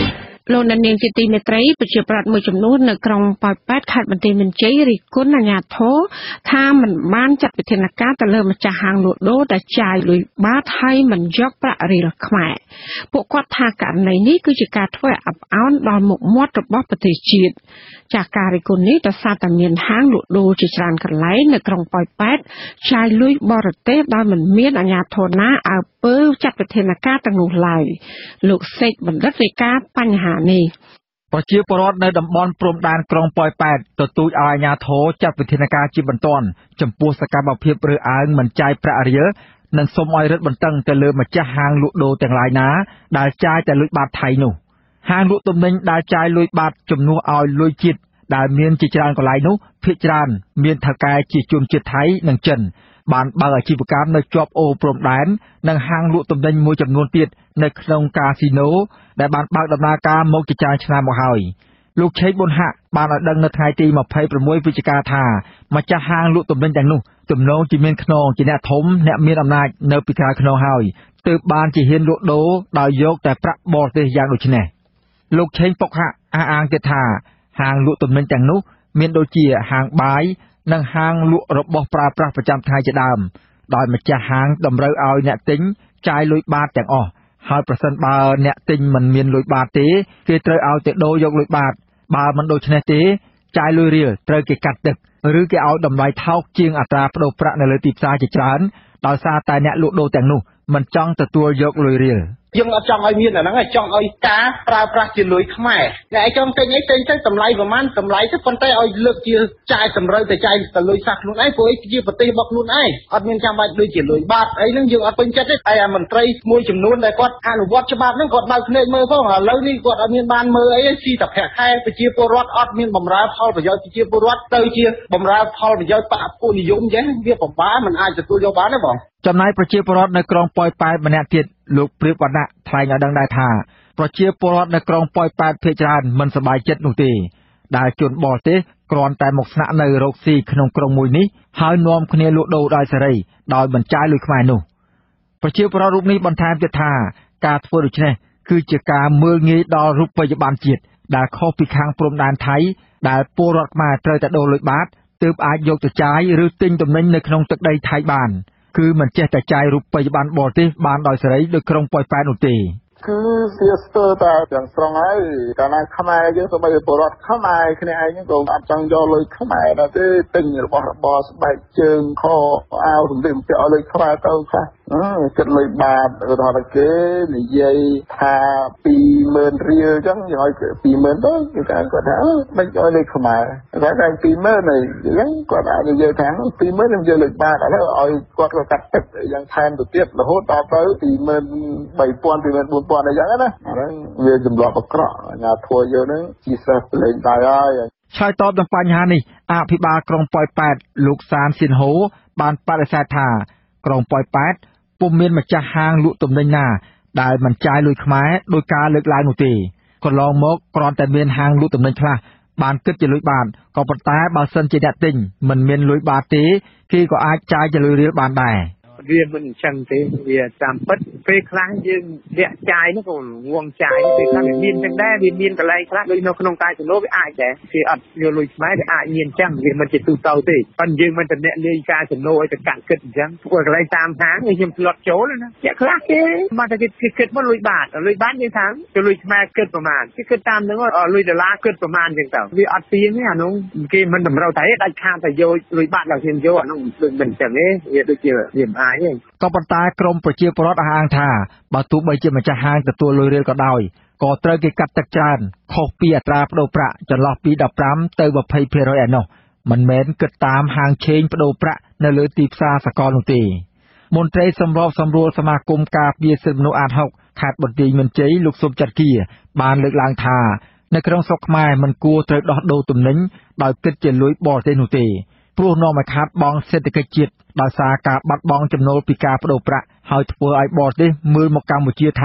លោកនាងជាទីមេត្រីប្រជាប្រដ្ឋមួយចំនួននៅក្រុងប៉ោយប៉ែតខេត្តបន្ទាយមានជ័យរិះគន់អាជ្ញាធរថាមិនបានចាត់វិធានការទៅលើម្ចាស់ហាងលក់ដូរដែលចាយលុយបាតហើយមិនយកប្រាក់រៀលខ្មែរពួកគាត់ថាករណីនេះគឺជាការធ្វើអាប់អោនដល់មុខមាត់របស់ប្រទេសជាតិចាស់ការរិះគន់នេះដោយសារតែមានហាងលក់ដូរជាច្រើនកន្លែងនៅក្រុងប៉ោយប៉ែតចាយលុយបរទេសដោយមិនមានអាជ្ញាធរណាអើពើចាត់វិធានការទាំងនោះឡើយលោកសេកបណ្ឌិតរាយការណ៍បញ្ហានេះប្រជាពលរដ្ឋនៅតំបន់ព្រំដែនក្រុងប៉ោយប៉ែតទទូចឲ្យអាជ្ញាធរចាត់វិធានការជាបន្ទាន់ចំពោះសកម្មភាពរើសអើងមិនចាយប្រាក់រៀលនិងសូមឲ្យរឹតបន្តឹងទៅលើម្ចាស់ហាងលក់ដូរទាំងឡាយណាដែលចាយតែលុយបាតថៃនោះហាងលក់ទំនិញដែលចាយលុយបាតជំនួសឲ្យលុយជាតិដែលមានជាច្រើនកន្លែងនោះភាគច្រើនមានថៅកែជាជនជាតិថៃនិងចិនបានបើកអាជីវកម្មនៅជាប់អូរព្រំដែននិងហាងលក់ទំនិញមួយចំនួនទៀតនៅក្នុងកាស៊ីណូដែលបានបើកដំណើរការមកជាច្រើនឆ្នាំមកហើយលោកឆេកប៊ុនហាក់បានឲ្យដឹងនៅថ្ងៃទីยี่สิบหกវិច្ឆិកាថាម្ចាស់ហាងលក់ទំនិញទាំងនោះទំនងជាមានខ្នងជាអ្នកធំអ្នកមានអំណាចនៅពីក្រៅខ្នងហើយទើបបានជាហ៊ានលក់ដូរដោយយកតែប្រាក់បរទេសយ៉ាងដូចនេះលោកឆេងពុកហាក់អះអាងទៀតថាហាងលក់ទំនិញទាំងនោះមានដូចជាហាងបាយនិងហាងលក់របស់ប្រើប្រាស់ប្រចាំថ្ងៃជាដើមដោយម្ចាស់ហាងតម្រូវឲ្យអ្នកទិញចាយលុយបាតទាំងអស់ហើយប្រសិនបើអ្នកទិញមិនមានលុយបាតទេគេត្រូវឲ្យទៅដូរយកលុយបាតបើមិនដូច្នេះទេចាយលុយរៀលត្រូវគេកាត់ទឹកឬគេឲ្យតម្លៃថោកជាងអត្រាប្តូរប្រាក់នៅលើទីផ្សារជាច្រើនដោយសារតែអ្នកលក់ដូរទាំងនោះមិនចង់ទទួលយកលុយរៀលយើងអត់ចង់ឲ្យមានអាហ្នឹងឯងចង់ឲ្យការប្រើប្រាស់ជាលុយខ្មែរតែឯងចង់ទិញអីទិញទៅតម្លៃប្រហែលតម្លៃទៅប៉ុន្តែឲ្យលើកជាចាយតម្រូវទៅចាយទៅលុយសាសខ្លួនឯងព្រោះឯងជាប្រទេសរបស់ខ្លួនឯងអត់មានចាំបាច់ដូចជាលុយបាតអីហ្នឹងយើងអត់ពេញចិត្តទេតែអាមន្ត្រីមួយចំនួនដែលគាត់អនុវត្តច្បាប់ហ្នឹងគាត់បើកភ្នែកមើលផងឥឡូវនេះគាត់អត់មានបានមើលអីទេស៊ីតែប្រាក់ខែប្រជាពលរដ្ឋអត់មានបម្រើផលប្រយោជន៍ប្រជាពលរដ្ឋទៅជាបម្រើផលប្រយោជន៍បកពួកនិយមអញ្ចឹងវាពិបាកមិនអាចទទួលយកបានទេបងចំណែកប្រជាពលរដ្ឋនៅក្រុងប៉ោយប៉ែតម្នាក់ទៀតលោកព្រាបវណ្ណៈថ្លែងឲ្យដឹងដែរថាប្រជាពលរដ្ឋនៅក្រុងប៉ោយប៉ែតភាគច្រើនមិនសប្បាយចិត្តនោះទេដែលជនបរទេសគ្រាន់តែមកស្នាក់នៅរកស៊ីក្នុងក្រុងមួយនេះហើយនាំគ្នាលក់ដូរដោយសេរីដោយមិនចាយលុយខ្មែរនោះប្រជាពលរដ្ឋរូបនេះបន្ថែមទៀតថាការធ្វើដូច្នេះគឺជាការមើលងាយដល់រូបិយប័ណ្ណជាតិដែលខុសពីខាងព្រំដែនថៃដែលពលរដ្ឋខ្មែរត្រូវតែដូរលុយបាតទើបអាចយកទៅចាយឬទិញទំនិញនៅក្នុងទឹកដីថៃបានគឺមិនចេះតែចាយរូបិយប័ណ្ណបរទេសបានដោយសេរីដោយក្រុងប៉ោយប៉ែតនោះទេគឺវាស្ទើរតែទាំងស្រុងហើយកាលណាខ្មែរយើងសូម្បីពលរដ្ឋខ្មែរគ្នាឯងក៏អត់ចង់យកលុយខ្មែរដែរទេទិញរបស់របរស្បែកជើងខោអាវសម្លៀកបំពាក់ឲ្យលុយខ្មែរទៅខ្លះគិតលុយបាតឧទាហរណ៍គេនិយាយថាពីរម៉ឺនរៀលអញ្ចឹងយើងឲ្យពីរម៉ឺនទៅគេថាគាត់ថាមិនឲ្យលុយខ្មែរគាត់ថាពីរម៉ឺនហើយអញ្ចឹងគាត់អាចនិយាយថាពីរម៉ឺនខ្ញុំយកលុយបាតឥឡូវឲ្យគាត់ក៏កាត់ទឹកយ៉ាងថែមទៅទៀតរហូតដល់ទៅពីរម៉ឺនបីពាន់ពីរម៉ឺនបួនពាន់អីចឹងណាអាហ្នឹងវាចម្លាប់អាក្រក់អាញាធัวយើងហ្នឹងជីសេះលេងដៃហើយឆ្លើយតបនឹងបញ្ហានេះអភិបាលក្រុងប៉ោយប៉ែតលោកសានស៊ិនហូបានបដិសេធថាក្រុងប៉ោយប៉ែតពុំមានម្ចាស់ហាងលក់ទំនិញណាដែលមិនចាយលុយខ្មែរដោយការលើកឡើងនោះទេកន្លងមកគ្រាន់តែមានហាងលក់ទំនិញខ្លះបានគិតជាលុយបាតក៏ប៉ុន្តែបើសិនជាអ្នកទិញមិនមានលុយបាតទេគេក៏អាចចាយជាលុយរៀលបានដែរវាមិនអញ្ចឹងទេវាតាមពិតពេលខ្លះយើងលាក់ចាយនោះក៏ងងចាយពេលខ្លះវាមានចឹងដែរវាមានកន្លែងខ្លះដូចនៅក្នុងកាស៊ីណូវាអាចដែរគេអត់យកលុយខ្មែរវាអាចមានចឹងវាមិនជាទូទៅទេប៉ុន្តែយើងមិនតំណាក់លេងកាស៊ីណូឲ្យទៅកាត់គិតអញ្ចឹងព្រោះកន្លែងតាមហាងខ្ញុំធ្លាប់ចូលណាអ្នកខ្លះគេមកតែគេគិតមកលុយបាតលុយបាតយើងថាទៅលុយខ្មែរគិតប្រមាណគេគិតតាមនឹងលុយដុល្លារគិតប្រមាណចឹងទៅវាអត់ទៀងទេអានោះគេមិនតម្រូវតែដាច់ខាតតែយកលុយបាតដល់ខ្ញុំយកអានោះដូចមិនអញ្ចឹងទេវាដូចជាវាមិនអាចក៏ប៉ុន្តែក្រមប្រជាពលរដ្ឋអះអាងថាបើទោះបីជាម្ចាស់ហាងទទួលលុយរៀលក៏ដោយក៏ត្រូវគេកាត់ទឹកច្រើនខុសពីអត្រាប្តូរប្រាក់ចន្លោះពីដប់ប្រាំទៅยี่สิบភាគរយឯណោះមិនមែនគិតតាមហាងឆេងប្តូរប្រាក់នៅលើទីផ្សារសកលនោះទេមន្ត្រីសម្របសម្រួលសមាគមការពារសិទ្ធិមនុស្សអាតហុកខេត្តបន្ទាយមានជ័យលោកសុំច័ន្ទគាបានលើកឡើងថានៅក្នុងស្រុកខ្មែរមិនគួរត្រូវដោះដូរទំនិញដោយគិតជាលុយបរទេសនោះទេព្រោះនាំឲ្យខាតបង់សេដ្ឋកិច្ចជាតិដោយសារការបាត់បង់ចំណូលពីការប្តូរប្រាក់ហើយធ្វើឲ្យបរទេសមើលមកកម្ពុជាថា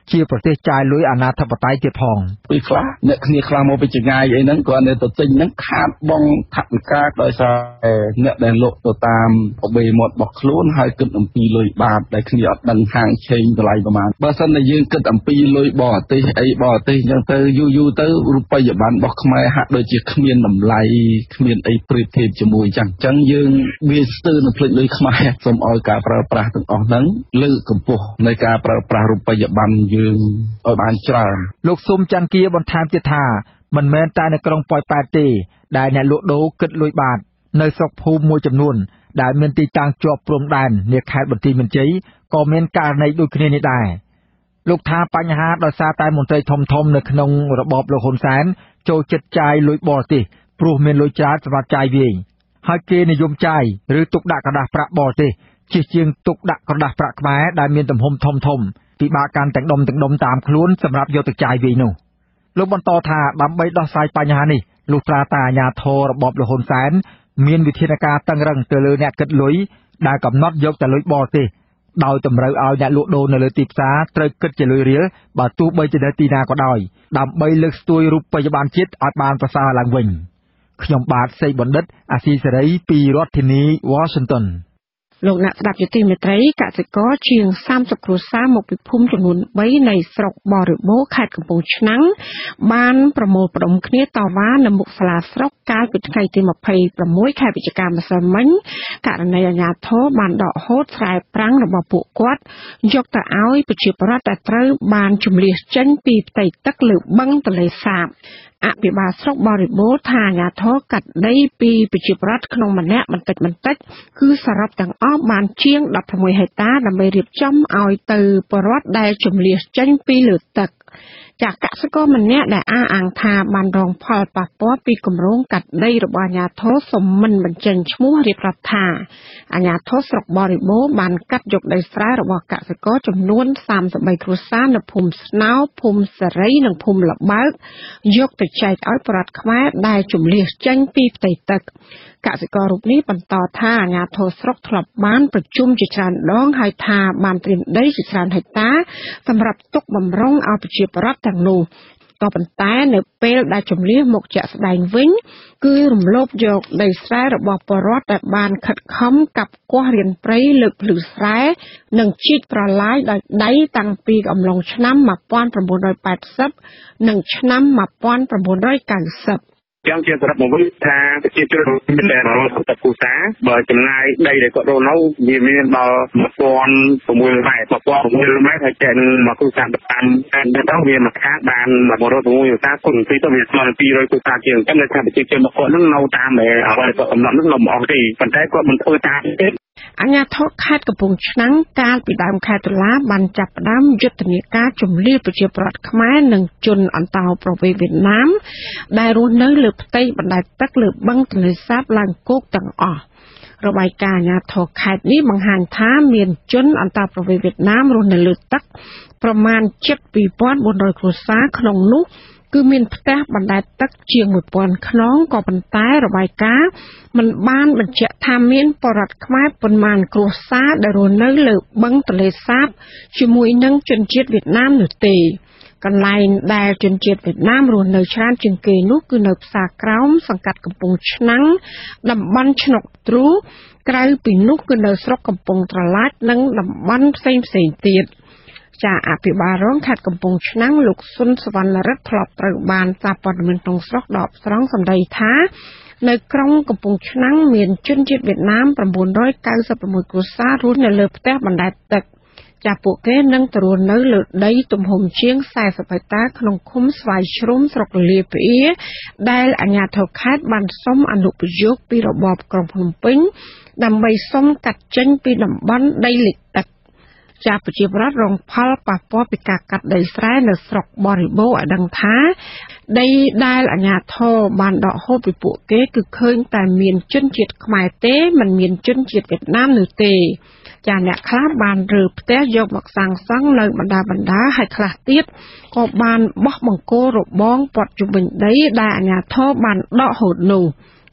ជាប្រទេសចាយលុយអាណាធិបតេយ្យទៀតផងពីខ្លះអ្នកគ្នាខ្លះមកពីចងាយអីហ្នឹងគាត់នៅទៅទិញហ្នឹងខាតបងថវិកាដោយសារអ្នកដែលលក់ទៅតាមប្របីមាត់របស់ខ្លួនហើយគិតអំពីលុយបាតដែលគ្នាអត់ដឹងហាងឆេងតម្លៃប្រមាណបើសិនតែយើងគិតអំពីលុយបរទេសអីបរទេសអញ្ចឹងទៅយូរយូរទៅរូបិយប័ណ្ណរបស់ខ្មែរហាក់ដូចជាគ្មានតម្លៃគ្មានអីប្រៀបធៀបជាមួយអញ្ចឹងអញ្ចឹងយើងវាស្ទើរនឹងភ្លេចលុយខ្មែរសូមឲ្យការប្រើប្រាស់ទាំងអស់ហ្នឹងលើកកម្ពស់នៃការប្រើប្រាស់រូបិយប័ណ្ណយើងឲ្យបានច្រើនលោកស៊ុំច័ន្ទគាបន្ថែមទៀតថាមិនមែនតែនៅក្រុងប៉ោយប៉ែតទេដែលអ្នកលក់ដូរគិតលុយបាតនៅស្រុកភូមិមួយចំនួនដែលមានទីតាំងជាប់ព្រំដែននាខេត្តបន្ទាយមានជ័យក៏មានករណីដូចគ្នានេះដែរលោកថាបញ្ហាដោយសារតែមន្ត្រីធំៗនៅក្នុងរបបលោកហ៊ុនសែនចូលចិត្តចាយលុយបរទេសព្រោះមានលុយច្រើនសម្រាប់ចាយវាយហើយគេនិយមចាយឬទុកដាក់ក្រដាសប្រាក់បរទេសជាជាងទុកដាក់ក្រដាសប្រាក់ខ្មែរដែលមានទំហំធំធំពិបាកកាន់ទាំងដុំទាំងដុំតាមខ្លួនសម្រាប់យកទៅចាយវាយនោះលោកបន្តថាដើម្បីដោះស្រាយបញ្ហានេះលុះត្រាតែអាជ្ញាធររបបលោកហ៊ុនសែនមានវិធានការតឹងរ៉ឹងទៅលើអ្នកគិតលុយដែលកំណត់យកតែលុយបរទេសដោយតម្រូវឲ្យអ្នកលក់ដូរនៅលើទីផ្សារត្រូវគិតជាលុយរៀលបើទោះបីជានៅទីណាក៏ដោយដើម្បីលើកស្ទួយរូបិយប័ណ្ណជាតិឲ្យបានប្រសើរឡើងវិញខ្ញុំបាទសេកបណ្ឌិតអាស៊ីសេរីពីរដ្ឋធានី Washington លោកអ្នកស្ដាប់យុតិមេត្រីកសិករជាងសាមសិបគ្រួសារមកពីភូមិចំនួនបីនៃស្រុកបរិបូរខេត្តកំពង់ឆ្នាំងបានប្រមូលផ្ដុំគ្នាតវ៉ានៅមុខសាលាស្រុកកាលពីថ្ងៃទីម្ភៃប្រាំមួយខែវិច្ឆិកាម្សិលមិញករណីអាជ្ញាធរបានដកហូតស្រែប្រាំងរបស់ពួកគាត់យកទៅឲ្យប្រជាពលរដ្ឋដែលត្រូវបានជម្លៀសចេញពីផ្ទៃទឹកលើបឹងទន្លេសាបអភិបាលស្រុកបរិបូរថាអាជ្ញាធរកាត់ដីពីប្រជាពលរដ្ឋក្នុងម្នាក់បន្តិចបន្តិចគឺសរុបទាំងអស់បានជាងដប់ប្រាំមួយហិកតាដើម្បីរៀបចំឲ្យទៅពលរដ្ឋដែលជម្លៀសចេញពីលើទឹកចាកសិករម្នាក់ដែលអះអាងថាបានរងផលប៉ះពាល់ពីគម្រោងកាត់ដីរបស់អាជ្ញាធរសុំមិនបញ្ចេញឈ្មោះរៀបរាប់ថាអាជ្ញាធរស្រុកបរិបូរបានកាត់យកដីស្រែរបស់កសិករចំនួនសាមសិបបីគ្រួសារនៅភូមិស្នោភូមិសេរីនិងភូមិលបើកយកទៅចែកឲ្យប្រជាពលរដ្ឋខ្មែរដែលជម្លៀសចេញពីផ្ទៃទឹកកសិកររូបនេះបន្តថាអាជ្ញាធរស្រុកធ្លាប់បានប្រជុំជាច្រើនដងហើយថាបានត្រៀមដីជាច្រើនហិកតាសម្រាប់ទុកបម្រុងឲ្យប្រជាពលរដ្ឋទាំងនោះក៏ប៉ុន្តែនៅពេលដែលជម្លៀសមកជាក់ស្ដែងវិញគឺរំលោភយកដីស្រែរបស់ពលរដ្ឋដែលបានខិតខំកាប់គាស់រៀនព្រៃលើកភ្លឺស្រែនិងជីកប្រឡាយដោយដៃតាំងពីអំឡុងឆ្នាំmột nghìn chín trăm tám mươiនិងឆ្នាំmột nghìn chín trăm chín mươi ចាំជាសរុបមកវិញថាប្រជាជនមានតែរហូតដល់គូសាបើចំណាយដីដែលគាត់រកនៅវាមានដល់một nghìn sáu trămម៉ែត្រmột nghìn sáu trămម៉ែត្រហើយចែកនឹងមកគូសាតាមតាមដល់វាមួយខាងបានmột nghìn sáu trămគូសាគុណពីទៅវាស្មើពីររយគូសាជាងចាំតែថាប្រជាជនមកគាត់នឹងនៅតាមដែលអ្វីគាត់កំណត់នឹងនៅមិនអស់ទេប៉ុន្តែគាត់មិនធ្វើតាមទេអាជ្ញាធរខេត្តកំពង់ឆ្នាំងកាលពីដើមខែតុលាបានចាប់ផ្ដើមយុទ្ធនាការជម្លៀសប្រជាពលរដ្ឋខ្មែរនិងជនអន្តោប្រវេសន៍វៀតណាមដែលរស់នៅលើផ្ទៃបណ្ដែតទឹកលើបឹងទន្លេសាបឡើងគោកទាំងអស់របាយការណ៍អាជ្ញាធរខេត្តនេះបង្ហាញថាមានជនអន្តោប្រវេសន៍វៀតណាមរស់នៅលើទឹកប្រមាណជិតពីរពាន់បួនរយគ្រួសារក្នុងនោះគឺមានផ្ទះបណ្ដែតទឹកជាងមួយពាន់ខ្នងក៏ប៉ុន្តែរបាយការណ៍មិនបានបញ្ជាក់ថាមានបរិវត្តខ្មែរប៉ុន្មានគ្រួសារដែលរស់នៅលើបឹងទន្លេសាបជាមួយនឹងជនជាតិវៀតណាមនោះទេកន្លែងដែលជនជាតិវៀតណាមរស់នៅច្រើនជាងគេនោះគឺនៅផ្សារក្រោមសង្កាត់កំពង់ឆ្នាំងតំបន់ឆ្នុកទ្រូក្រៅពីនោះគឺនៅស្រុកកំពង់ត្រឡាចនិងតំបន់ផ្សេងផ្សេងទៀតចាអភិបាលរងខេត្តកំពង់ឆ្នាំងលោកសុនសវណ្ណរិទ្ធធ្លាប់ត្រូវបានសារព័ត៌មានក្នុងស្រុកដកស្រង់សម្ដីថានៅក្រុងកំពង់ឆ្នាំងមានជនជាតិវៀតណាម៩៩៦គ្រួសាររស់នៅលើផ្ទះបណ្ដែតទឹកចាពួកគេនឹងទៅរស់នៅលើដីទំហំជាងสี่สิบហិកតាក្នុងឃុំស្វាយជ្រុំស្រុកលាផ្អៀដែលអាជ្ញាធរខេត្តបានសុំអនុប្រយោគពីរបបក្រុងភ្នំពេញដើម្បីសុំកាត់ចេញពីតំបន់ដីលិចទឹកចាប្រជាពលរដ្ឋរងផលប៉ះពាល់ពីការកាត់ដីស្រែនៅស្រុកបរិបូរឲ្យដឹងថាដីដែលអាជ្ញាធរបានដកហូតពីពួកគេគឺឃើញតែមានជនជាតិខ្មែរទេមិនមានជនជាតិវៀតណាមនោះទេចាអ្នកខ្លះបានរើផ្ទះយកមកសាងសង់នៅបណ្ដាបណ្ដាហើយខ្លះទៀតក៏បានបោះបង្គោលរបងព័ទ្ធជុំវិញដីដែលអាជ្ញាធរបានដកហូតនោះ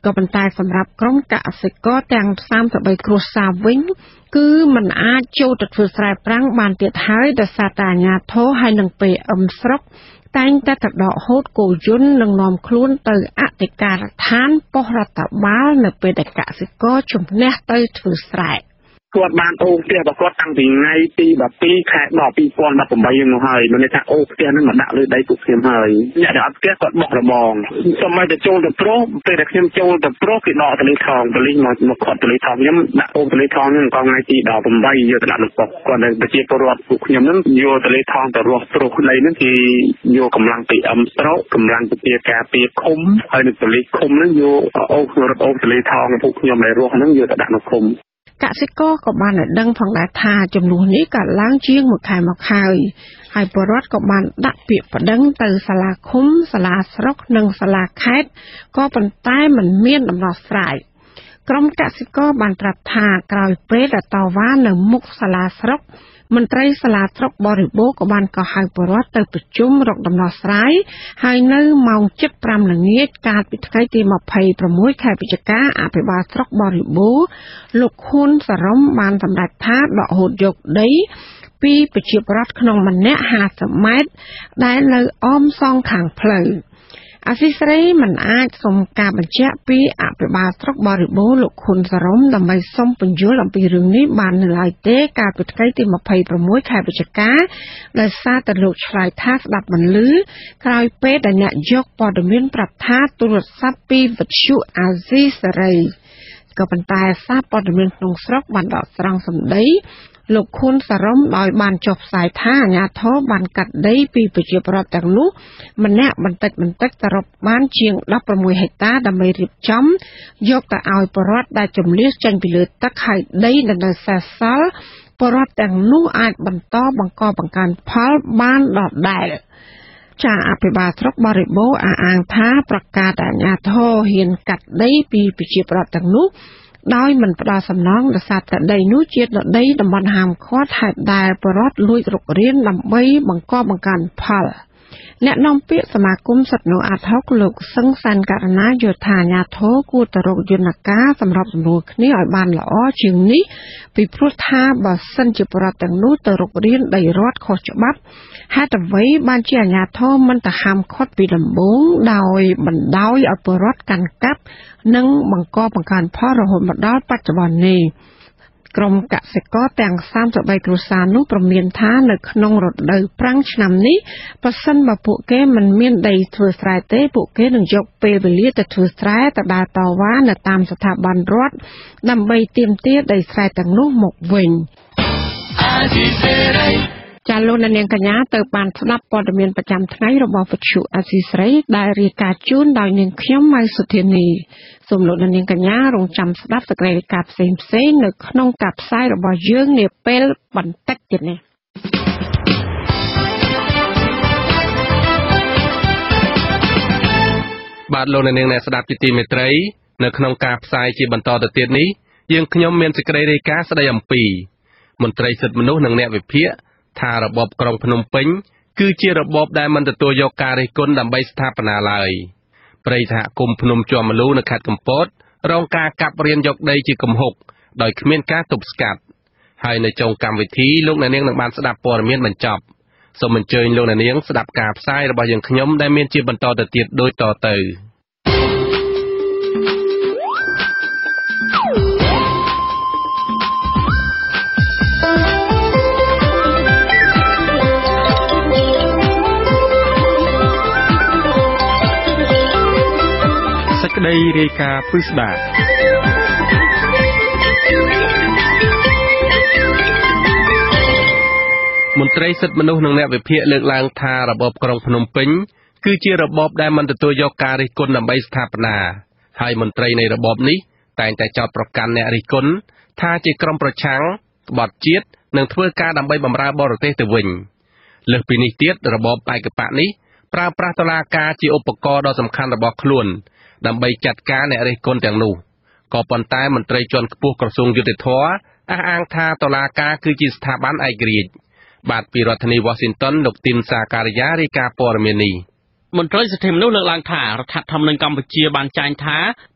ក៏ប៉ុន្តែសម្រាប់ក្រុមកសិករទាំងសាមសិបបីគ្រួសារវិញគឺมันអាចចូលទៅធ្វើស្រែប្រាំងបានទៀតហើយដោយសារតែអាជ្ញាធរហើយនឹងពេអឹមស្រុកតែងតែទៅដកហូតគោយន្តនិងនាំខ្លួនទៅអធិការដ្ឋានប៉ុស្តិ៍រដ្ឋបាលនៅពេលដែលកសិករជំនះទៅធ្វើស្រែគាត់បានអូផ្ទះរបស់គាត់តាំងពីថ្ងៃទីដប់ពីរខែដប់ពីរពាន់ដប់ប្រាំបីមកហើយមិនថាអូផ្ទះនឹងមកដាក់លើដីពួកខ្ញុំហើយអ្នកដែលអត់ផ្ទះគាត់បោះរបងសូម្បីតែចូលទៅប្រុសពេលដែលខ្ញុំចូលទៅប្រុសគេដកទលេថងទលេមកមកគាត់ទលេថងខ្ញុំដាក់អូទលេថងហ្នឹងក៏ថ្ងៃទីដប់ប្រាំបីយកទៅដាក់លើប៉ុស្តិ៍គាត់នៅប្រជាពលរដ្ឋពួកខ្ញុំហ្នឹងយកទលេថងទៅរស់ប្រុសដីហ្នឹងគេយកកម្លាំងពីអឹមស្រុកកម្លាំងប្រជាការពារឃុំហើយនៅទលេឃុំហ្នឹងយកអូរត់អូទលេថងពួកខ្ញុំដែលរស់ហ្នឹងយកទៅដាក់នៅឃុំកសិករក៏បានដឹងផងដែរថាចំនួននេះកើតឡើងជាងមួយខែមកហើយហើយពលរដ្ឋក៏បានដាក់ពាក្យប្តឹងទៅសាលាឃុំសាលាស្រុកនិងសាលាខេត្តក៏ប៉ុន្តែមិនមានដំណោះស្រាយក្រុមកសិករបានប្រាប់ថាក្រោយពេលដែលតវ៉ានៅមុខសាលាស្រុកមន្ត្រីសាលាស្រុកបរិបូរក៏បានកោះហៅពលរដ្ឋទៅប្រជុំរកដំណោះស្រាយហើយនៅម៉ោង ជិតប្រាំ ល្ងាចកាលពីថ្ងៃទីម្ភៃប្រាំមួយខែវិច្ឆិកាអភិបាលស្រុកបរិបូរលោកហ៊ុនសរមបានសម្រេចថាដកហូតយកដីពីប្រជាពលរដ្ឋក្នុងម្នាក់ห้าสิบម៉ែត្រដែលនៅអមសងខាងផ្លូវអាស៊ីសេរីមិនអាចសុំការបញ្ជាក់ពីអភិបាលស្រុកបរិបូរលោកហ៊ុនសរមដើម្បីសុំពន្យល់អំពីរឿងនេះបាននៅឡើយទេកាលពីថ្ងៃទីម្ភៃប្រាំមួយខែវិច្ឆិកាដោយសារតែលោកឆ្លើយថាស្ដាប់មិនឮក្រោយពេលដែលអ្នកយកព័ត៌មានប្រាប់ថាទូរស័ព្ទពីវិទ្យុអាស៊ីសេរីក៏ប៉ុន្តែសារព័ត៌មានក្នុងស្រុកបានដកស្រង់សម្ដីលោកហ៊ុនសរមដោយបានចុះផ្សាយថាអាជ្ញាធរបានកាត់ដីពីប្រជាពលរដ្ឋទាំងនោះម្នាក់បន្តិចបន្តិចសរុបបានជាងដប់ប្រាំមួយហិកតាដើម្បីរៀបចំយកទៅឲ្យពលរដ្ឋដែលជំនះចេញពីលើទឹកហើយដីដែលនៅសេសសល់ពលរដ្ឋទាំងនោះអាចបន្តបង្កបង្កើនផលបានដដែលចាអភិបាលស្រុកបរិបូរអះអាងថាប្រកាសអាជ្ញាធរហ៊ានកាត់ដីពីប្រជាពលរដ្ឋទាំងនោះដោយមិនផ្ដល់សំណងដោយសារតែដីនោះជាដីតំបន់ហាមឃាត់ហេតុដែលបរដ្ឋលួចរុករានដើម្បីបង្កបង្កើនផលអ្នកនាំពាក្យសមាគមសិទ្ធិមនុស្សអាត់ហុកលោកសឹងសានករណាយល់ថាអាជ្ញាធរគួរតែរកយន្តការសម្រាប់សម្រួលគ្នាឲ្យបានល្អជាងនេះពីព្រោះថាបើសិនជាបរដ្ឋទាំងនោះទៅរុករានដីរដ្ឋខុសច្បាប់ហេតុអ្វីបានជាអាជ្ញាធរមិនទៅហាមឃាត់ពីដំបូងដោយបណ្ដោយឲ្យបរដ្ឋកាន់កាប់និងបង្កបង្កើនផលរហូតមកដល់បច្ចុប្បន្ននេះក្រុមកសិករទាំងសាមសិបបីគ្រួសារនោះព្រមានថានៅក្នុងរដូវប្រាំងឆ្នាំនេះប្រសិនបើពួកគេមិនមានដីធ្វើស្រែទេពួកគេនឹងយកពេលវេលាទៅធ្វើស្រែទៅដើរតវ៉ានៅតាមស្ថាប័នរដ្ឋដើម្បីទាមទារដីស្រែទាំងនោះមកវិញចាលោកនាងកញ្ញាទៅបានស្ដាប់ព័ត៌មានប្រចាំថ្ងៃរបស់វិទ្យុអាស៊ីសេរីដែលរាយការណ៍ជូនដោយនាងខ្ញុំម៉ៃសុធានីសូមលោកនាងកញ្ញារងចាំស្ដាប់សេចក្តីរាយការណ៍ផ្សេងផ្សេងនៅក្នុងការផ្សាយរបស់យើងនាពេលបន្តិចទៀតនេះបាទលោកនាងអ្នកស្ដាប់ជាទីមេត្រីនៅក្នុងការផ្សាយជាបន្តទៅទៀតនេះយើងខ្ញុំមានសេចក្តីរាយការណ៍ស្តីអំពីមន្ត្រីសិទ្ធិមនុស្សនិងអ្នកវិភាគថារបបក្រុងភ្នំពេញគឺជារបបដែលមិនទទួលយកការរិះគន់ដើម្បីស្ថាបនាឡើយព្រៃសហគមន៍ភ្នំជាំមលូនៅខេត្តកំពតរងការកាប់រានយកដីជាគំហុកដោយគ្មានការទប់ស្កាត់ហើយនៅចុងកម្មវិធីលោកអ្នកនាងនឹងបានស្ដាប់ព័ត៌មានបញ្ចប់សូមអញ្ជើញលោកអ្នកនាងស្ដាប់ការផ្សាយរបស់យើងខ្ញុំដែលមានជាបន្តទៅទៀតដូចតទៅក្តីរាយការណ៍ពិស្ដាមន្ត្រីសិទ្ធិមនុស្សនិងអ្នកវិភាគលើកឡើងថារបបក្រុងភ្នំពេញគឺជារបបដែលមិនទទួលយកការរិះគន់ដើម្បីស្ថាបនាហើយមន្ត្រីនៃរបបនេះតែងតែចោទប្រកាន់អ្នករិះគន់ថាជាក្រុមប្រឆាំងក្បត់ជាតិនិងធ្វើការដើម្បីបម្រើបរទេសទៅវិញលើសពីនេះទៀតរបបឯកបកនេះប្រើប្រាស់តុលាការជាឧបករណ៍ដ៏សំខាន់របស់ខ្លួនដើម្បីចាត់ការអ្នករិះគន់ទាំងនោះក៏ប៉ុន្តែមន្ត្រីជាន់ខ្ពស់ក្រសួងយុតិធម៌អះអាងថាតុលាការគឺជាស្ថាប័នឯករាជ្យបាទពីរដ្ឋធានី Washington លោកទីនសាការីយ៉ារាយការណ៍ព័ត៌មាននេះមន្ត្រីសិទ្ធិមនុស្សលើកឡើងថារដ្ឋធម្មនុញ្ញកម្ពុជាបានចែងថា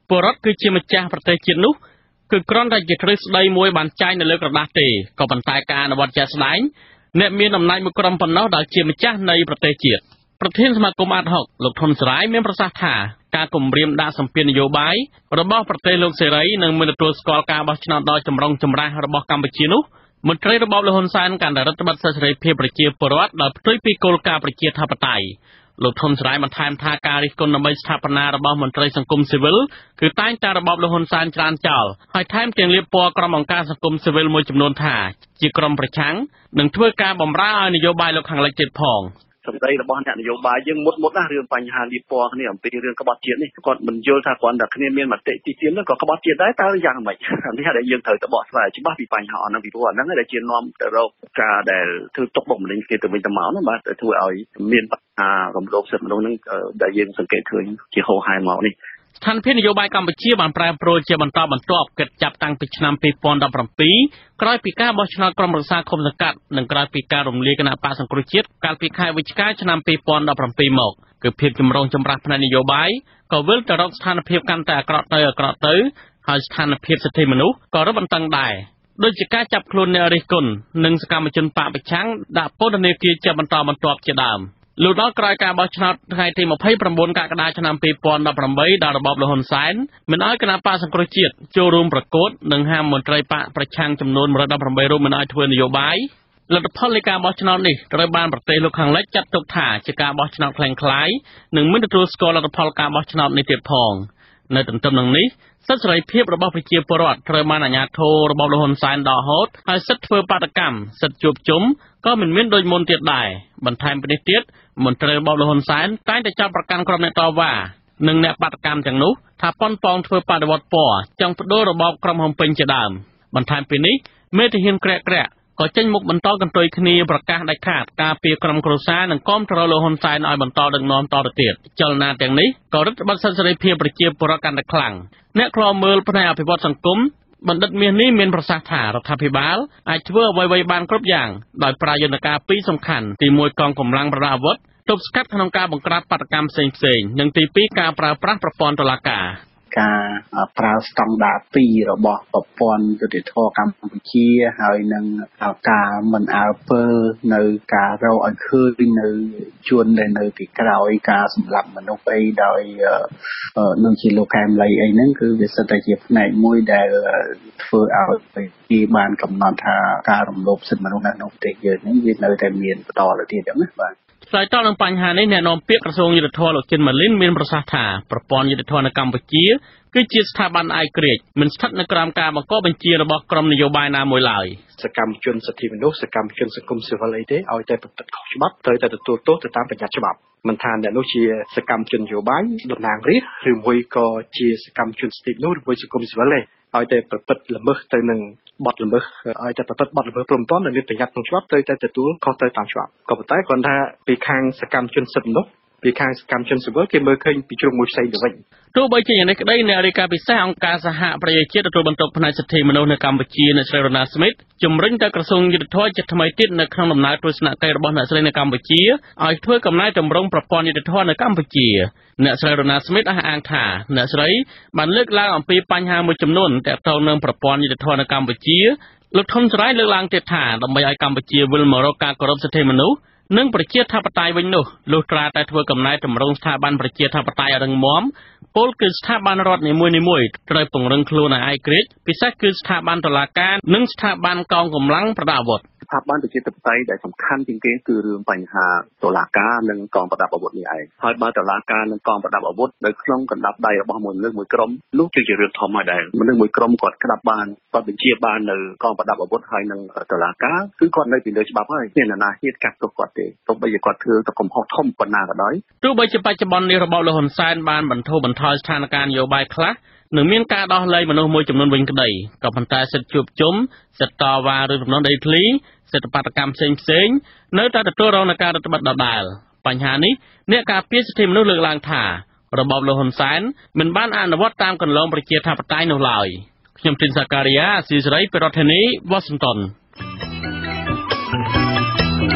ពលរដ្ឋគឺជាម្ចាស់ប្រទេសជាតិនោះគឺគ្រាន់តែជាទ្រឹស្ដីមួយបានចែងនៅលើក្រដាស់ទេក៏ប៉ុន្តែការអនុវត្តជាក់ស្ដែងអ្នកមានអំណាចមួយក្រុមប៉ុណ្ណោះដែលជាម្ចាស់នៃប្រទេសជាតិប្រធានសមាគមអាតហុកលោកថនសរាយមានប្រសាសន៍ថាការគម្រាមដាក់សម្ពាធនយោបាយរបស់ប្រទេសលោកសេរីនឹងមិនទទួលស្គាល់ការបោះឆ្នោតដោយចម្រុងចម្រាស់របស់កម្ពុជានោះមន្ត្រីរបបលហ៊ុនសែនកាន់តែរដ្ឋបတ်សិទ្ធិសេរីភាពប្រជាពលរដ្ឋដោយផ្ទុយពីគោលការណ៍ប្រជាធិបតេយ្យលោកថនសរាយបន្ថែមថាការរិះគន់ដើម្បីស្ថាបនារបស់មន្ត្រីសង្គមស៊ីវិលគឺតែងតែរបបលហ៊ុនសែនច្រានចោលហើយថែមទាំងលាបពណ៌ក្រុមអង្គការសង្គមស៊ីវិលមួយចំនួនថាជាក្រុមប្រឆាំងនិងធ្វើការបម្រើឲ្យនយោបាយលោកខាងលិចទៀតផងសម្ដីរបស់អ្នកនយោបាយយើងមុតមុតណាស់រឿងបញ្ហាលីពណ៌គ្នាអំពីរឿងក្បត់ជាតិនេះគាត់មិនយល់ថាគាត់តែគ្នាមានមតិទីទាននោះក៏ក្បត់ជាតិដែរតើយ៉ាងម៉េចនេះដែលយើងត្រូវទៅបកស្រាយច្បាស់ពីបញ្ហាអស់ហ្នឹងពីព្រោះអាហ្នឹងដែលជានាំទៅរកការដែលធ្វើទុកបុកម្នេញគេទៅវិញទៅមកនោះបាទធ្វើឲ្យមានបញ្ហារំលោភសិទ្ធិមនុស្សហ្នឹងដែលយើងសង្កេតឃើញជាហូរហែមកនេះស្ថានភាពនយោបាយកម្ពុជាបានប្រែប្រួលជាបន្តបន្ទាប់គិតចាប់តាំងពីឆ្នាំពីរពាន់ដប់ប្រាំពីរក្រោយពីការបោះឆ្នោតក្រុមប្រឹក្សាឃុំសង្កាត់និងក្រោយពីការរំលាយគណៈបកសង្គ្រោះជាតិកាលពីខែវិច្ឆិកាឆ្នាំពីរពាន់ដប់ប្រាំពីរមកគឺភាពចម្រូងចម្រាសផ្នែកនយោបាយក៏វិលទៅរកស្ថានភាពកាន់តែអាក្រក់ទៅអាក្រក់ទៅហើយស្ថានភាពសិទ្ធិមនុស្សក៏រឹតបន្តឹងដែរដូចជាការចាប់ខ្លួនអ្នករិះគន់និងសកម្មជនបកប្រឆាំងដាក់ពន្ធនាគារជាបន្តបន្ទាប់ជាដើមលុះដល់ក្រោយការបោះឆ្នោតថ្ងៃទីម្ភៃប្រាំបួនកក្កដាឆ្នាំពីរពាន់ដប់ប្រាំបីដល់របបលហ៊ុនសែនមិនឲ្យគណៈបកសង្គ្រោះជាតិចូលរួមប្រកួតនិងហាមមន្ត្រីបកប្រឆាំងចំនួនមួយរយដប់ប្រាំបីរូបមិនឲ្យធ្វើនយោបាយលទ្ធផលនៃការបោះឆ្នោតនេះត្រូវបានប្រទេសលោកខាងលិចចាត់ទុកថាជាការបោះឆ្នោតคล้ายៗនិងមិនទទួលស្គាល់លទ្ធផលការបោះឆ្នោតនេះទៀតផងនៅទន្ទឹមនឹងនេះសិទ្ធិសេរីភាពរបស់ប្រជាពលរដ្ឋត្រូវបានអាជ្ញាធររបបលហ៊ុនសែនដកហូតហើយសិទ្ធិធ្វើបាតកម្មសិទ្ធិជួបជុំក៏មិនមានដូចមុនទៀតដែរបន្ថែមពីនេះទៀតមន្ត្រីរបបលហ៊ុនសែនតែងតែចាប់ប្រកាន់ក្រុមអ្នកតវ៉ានិងអ្នកបាតកម្មទាំងនោះថាប៉ុនប៉ងធ្វើបដិវត្តពណ៌ចង់បដូររបបក្រុមហ៊ុនពេញជាដើមបន្ថែមពីនេះមេធាហ៊ានក្រាក់ក្រាក់ក៏ចេញមុខបន្តកន្ទុយគ្នាប្រកាសដាច់ខាតការពារក្រុមគ្រួសារនិងគាំទ្រលោកហ៊ុនសែនឲ្យបន្តដឹកនាំតទៅទៀតចលនាទាំងនេះក៏រឹតបន្តឹងសិទ្ធិសេរីភាពប្រជាពលរដ្ឋកាន់តែខ្លាំងអ្នកខ្លោមើលផ្នែកអភិវឌ្ឍសង្គមបណ្ឌិតមាសនេះមានប្រសាសន៍ថារដ្ឋាភិបាលអាចធ្វើអ្វីៗបានគ្រប់យ៉ាងដោយប្រើយន្តការពីរសំខាន់ទីមួយកងកម្លាំងប្រដាប់អាវុធទប់ស្កាត់ក្នុងការបង្ក្រាបបាតកម្មផ្សេងៗនិងទីពីរការប្រើប្រាស់ប្រព័ន្ធតុលាការការប្រើស្តង់ដារពីររបស់ប្រព័ន្ធយុតិធធកម្ពុជាហើយនឹងការមិនអើពើនៅការរកឲ្យឃើញនៅជួនដែលនៅពីក្រោយការសម្លាប់មនុស្សអីដោយនឹងជាលោកកែមលីអីហ្នឹងគឺវាសិតតែជាផ្នែកមួយដែលធ្វើឲ្យពីបានកំណត់ថាការរំលោភសិទ្ធិមនុស្សនៅក្នុងប្រទេសយើងនេះវានៅតែមានបន្តទៅទៀតហ្នឹងណាបាទឆ្លើយតបនឹងបញ្ហានេះអ្នកនាំពាក្យក្រសួងយុទ្ធភ័ពលោកចិនម៉ាលីនមានប្រសាសន៍ថាប្រព័ន្ធយុទ្ធភ័ពនៅកម្ពុជាគឺជាស្ថាប័នឯករាជ្យមិនស្ថិតនៅក្រោមការបង្គាប់បញ្ជារបស់ក្រុមនយោបាយណាមួយឡើយសកម្មជនសិទ្ធិមនុស្សសកម្មជនសង្គមស៊ីវិលអីទេឲ្យតែប្រព្រឹត្តខុសច្បាប់ត្រូវតែទទួលទោសទៅតាមបញ្ញត្តិច្បាប់មិនថាអ្នកនោះជាសកម្មជននយោបាយតំណាងរាស្ត្រឬមួយក៏ជាសកម្មជនសិទ្ធិមនុស្សឬមួយសង្គមស៊ីវិលទេឲ្យតែប្រព្រឹត្តល្មើសទៅនឹងបទល្មើសឲ្យតែប្រព្រឹត្តបទល្មើសព្រមទាំងដែលមានបញ្ញត្តិក្នុងច្បាប់ត្រូវតែទទួលខុសត្រូវតាមច្បាប់ក៏ប៉ុន្តែគាត់ថាពីខាងសកម្មជនសិទ្ធិមនុស្សពីខាងសកម្មជនស៊ីវិលគេមើលឃើញពីជ្រុងមួយផ្សេងទៅវិញទោះបីជាយ៉ាងនេះក្តីអ្នករាយការណ៍ពិសេសអង្គការសហប្រជាជាតិទទួលបន្ទុកផ្នែកសិទ្ធិមនុស្សនៅកម្ពុជាអ្នកស្រីរណាស្មីតជំរុញទៅក្រសួងយុទ្ធភ័ពជាថ្មីទៀតនៅក្នុងដំណើរទស្សនកិច្ចរបស់អ្នកស្រីនៅកម្ពុជាឲ្យធ្វើកំណែតម្រង់ប្រព័ន្ធយុទ្ធភ័ពនៅកម្ពុជាអ្នកស្រីរណាស្មីតអះអាងថាអ្នកស្រីបានលើកឡើងអំពីបញ្ហាមួយចំនួនទាក់ទងនឹងប្រព័ន្ធយុទ្ធភ័ពនៅកម្ពុជាលោកថនសរាយលើកឡើងទៀតថាដើម្បីឲ្យកម្ពុជាវិលមករកការគោរពសិទ្ធិមនុស្សនិងប្រជាធិបតេយ្យវិញនោះលុះត្រាតែធ្វើកំណែតម្រង់ស្ថាប័នប្រជាធិបតេយ្យឲ្យរឹងមាំពលគឺស្ថាប័នរដ្ឋនីមួយៗត្រូវពង្រឹងខ្លួនឲ្យឯករាជ្យពិសេសគឺស្ថាប័នតុលាការនិងស្ថាប័នកងកម្លាំងប្រដាប់អាវុធស្ថាប័នប្រជាធិបតេយ្យដែលសំខាន់ជាងគេគឺរឿងបញ្ហាតុលាការនិងកងប្រដាប់អាវុធនេះឯងហើយបើតុលាការនិងកងប្រដាប់អាវុធនៅក្នុងកណ្ដាប់ដៃរបស់មួយមនុស្សមួយក្រុមនោះគឺជារឿងធំហើយដែរមនុស្សមួយក្រុមគាត់ក្តាប់បានគាត់បញ្ជាបាននៅកងប្រដាប់អាវុធហើយនិងតុលាការគឺគាត់នៅពីលើច្បាប់ហើយមានអ្នកណាហ៊ានកាត់ទោសគាត់ទេទោះបីជាគាត់ធ្វើទៅកំហុសធំប៉ុណ្ណាក៏ដោយទោះបីជាបច្ចុប្បន្ននេះរបបលហ៊ុនសែនបានបន្ធូរបន្ថយស្ថានភាពនយោបាយខ្លះនឹងមានការដោះលែងមនុស្សមួយចំនួនវិញក្តីក៏ប៉ុន្តែសិទ្ធិជួបជុំសិទ្ធិតវ៉ាឬសំណុំដីធ្លីសិទ្ធិបាតកម្មផ្សេងផ្សេងនៅតែទទួលរងនឹងការរដ្ឋបិទដដែលបញ្ហានេះអ្នកការពារសិទ្ធិមនុស្សលើកឡើងថារបបលហ៊ុនសែនមិនបានអនុវត្តតាមគន្លងប្រជាធិបតេយ្យនោះឡើយខ្ញុំទីនសាការីយ៉ាស៊ីសេរីពីរដ្ឋធានីវ៉ាស៊ីនតោន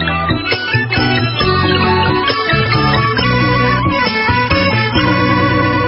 ល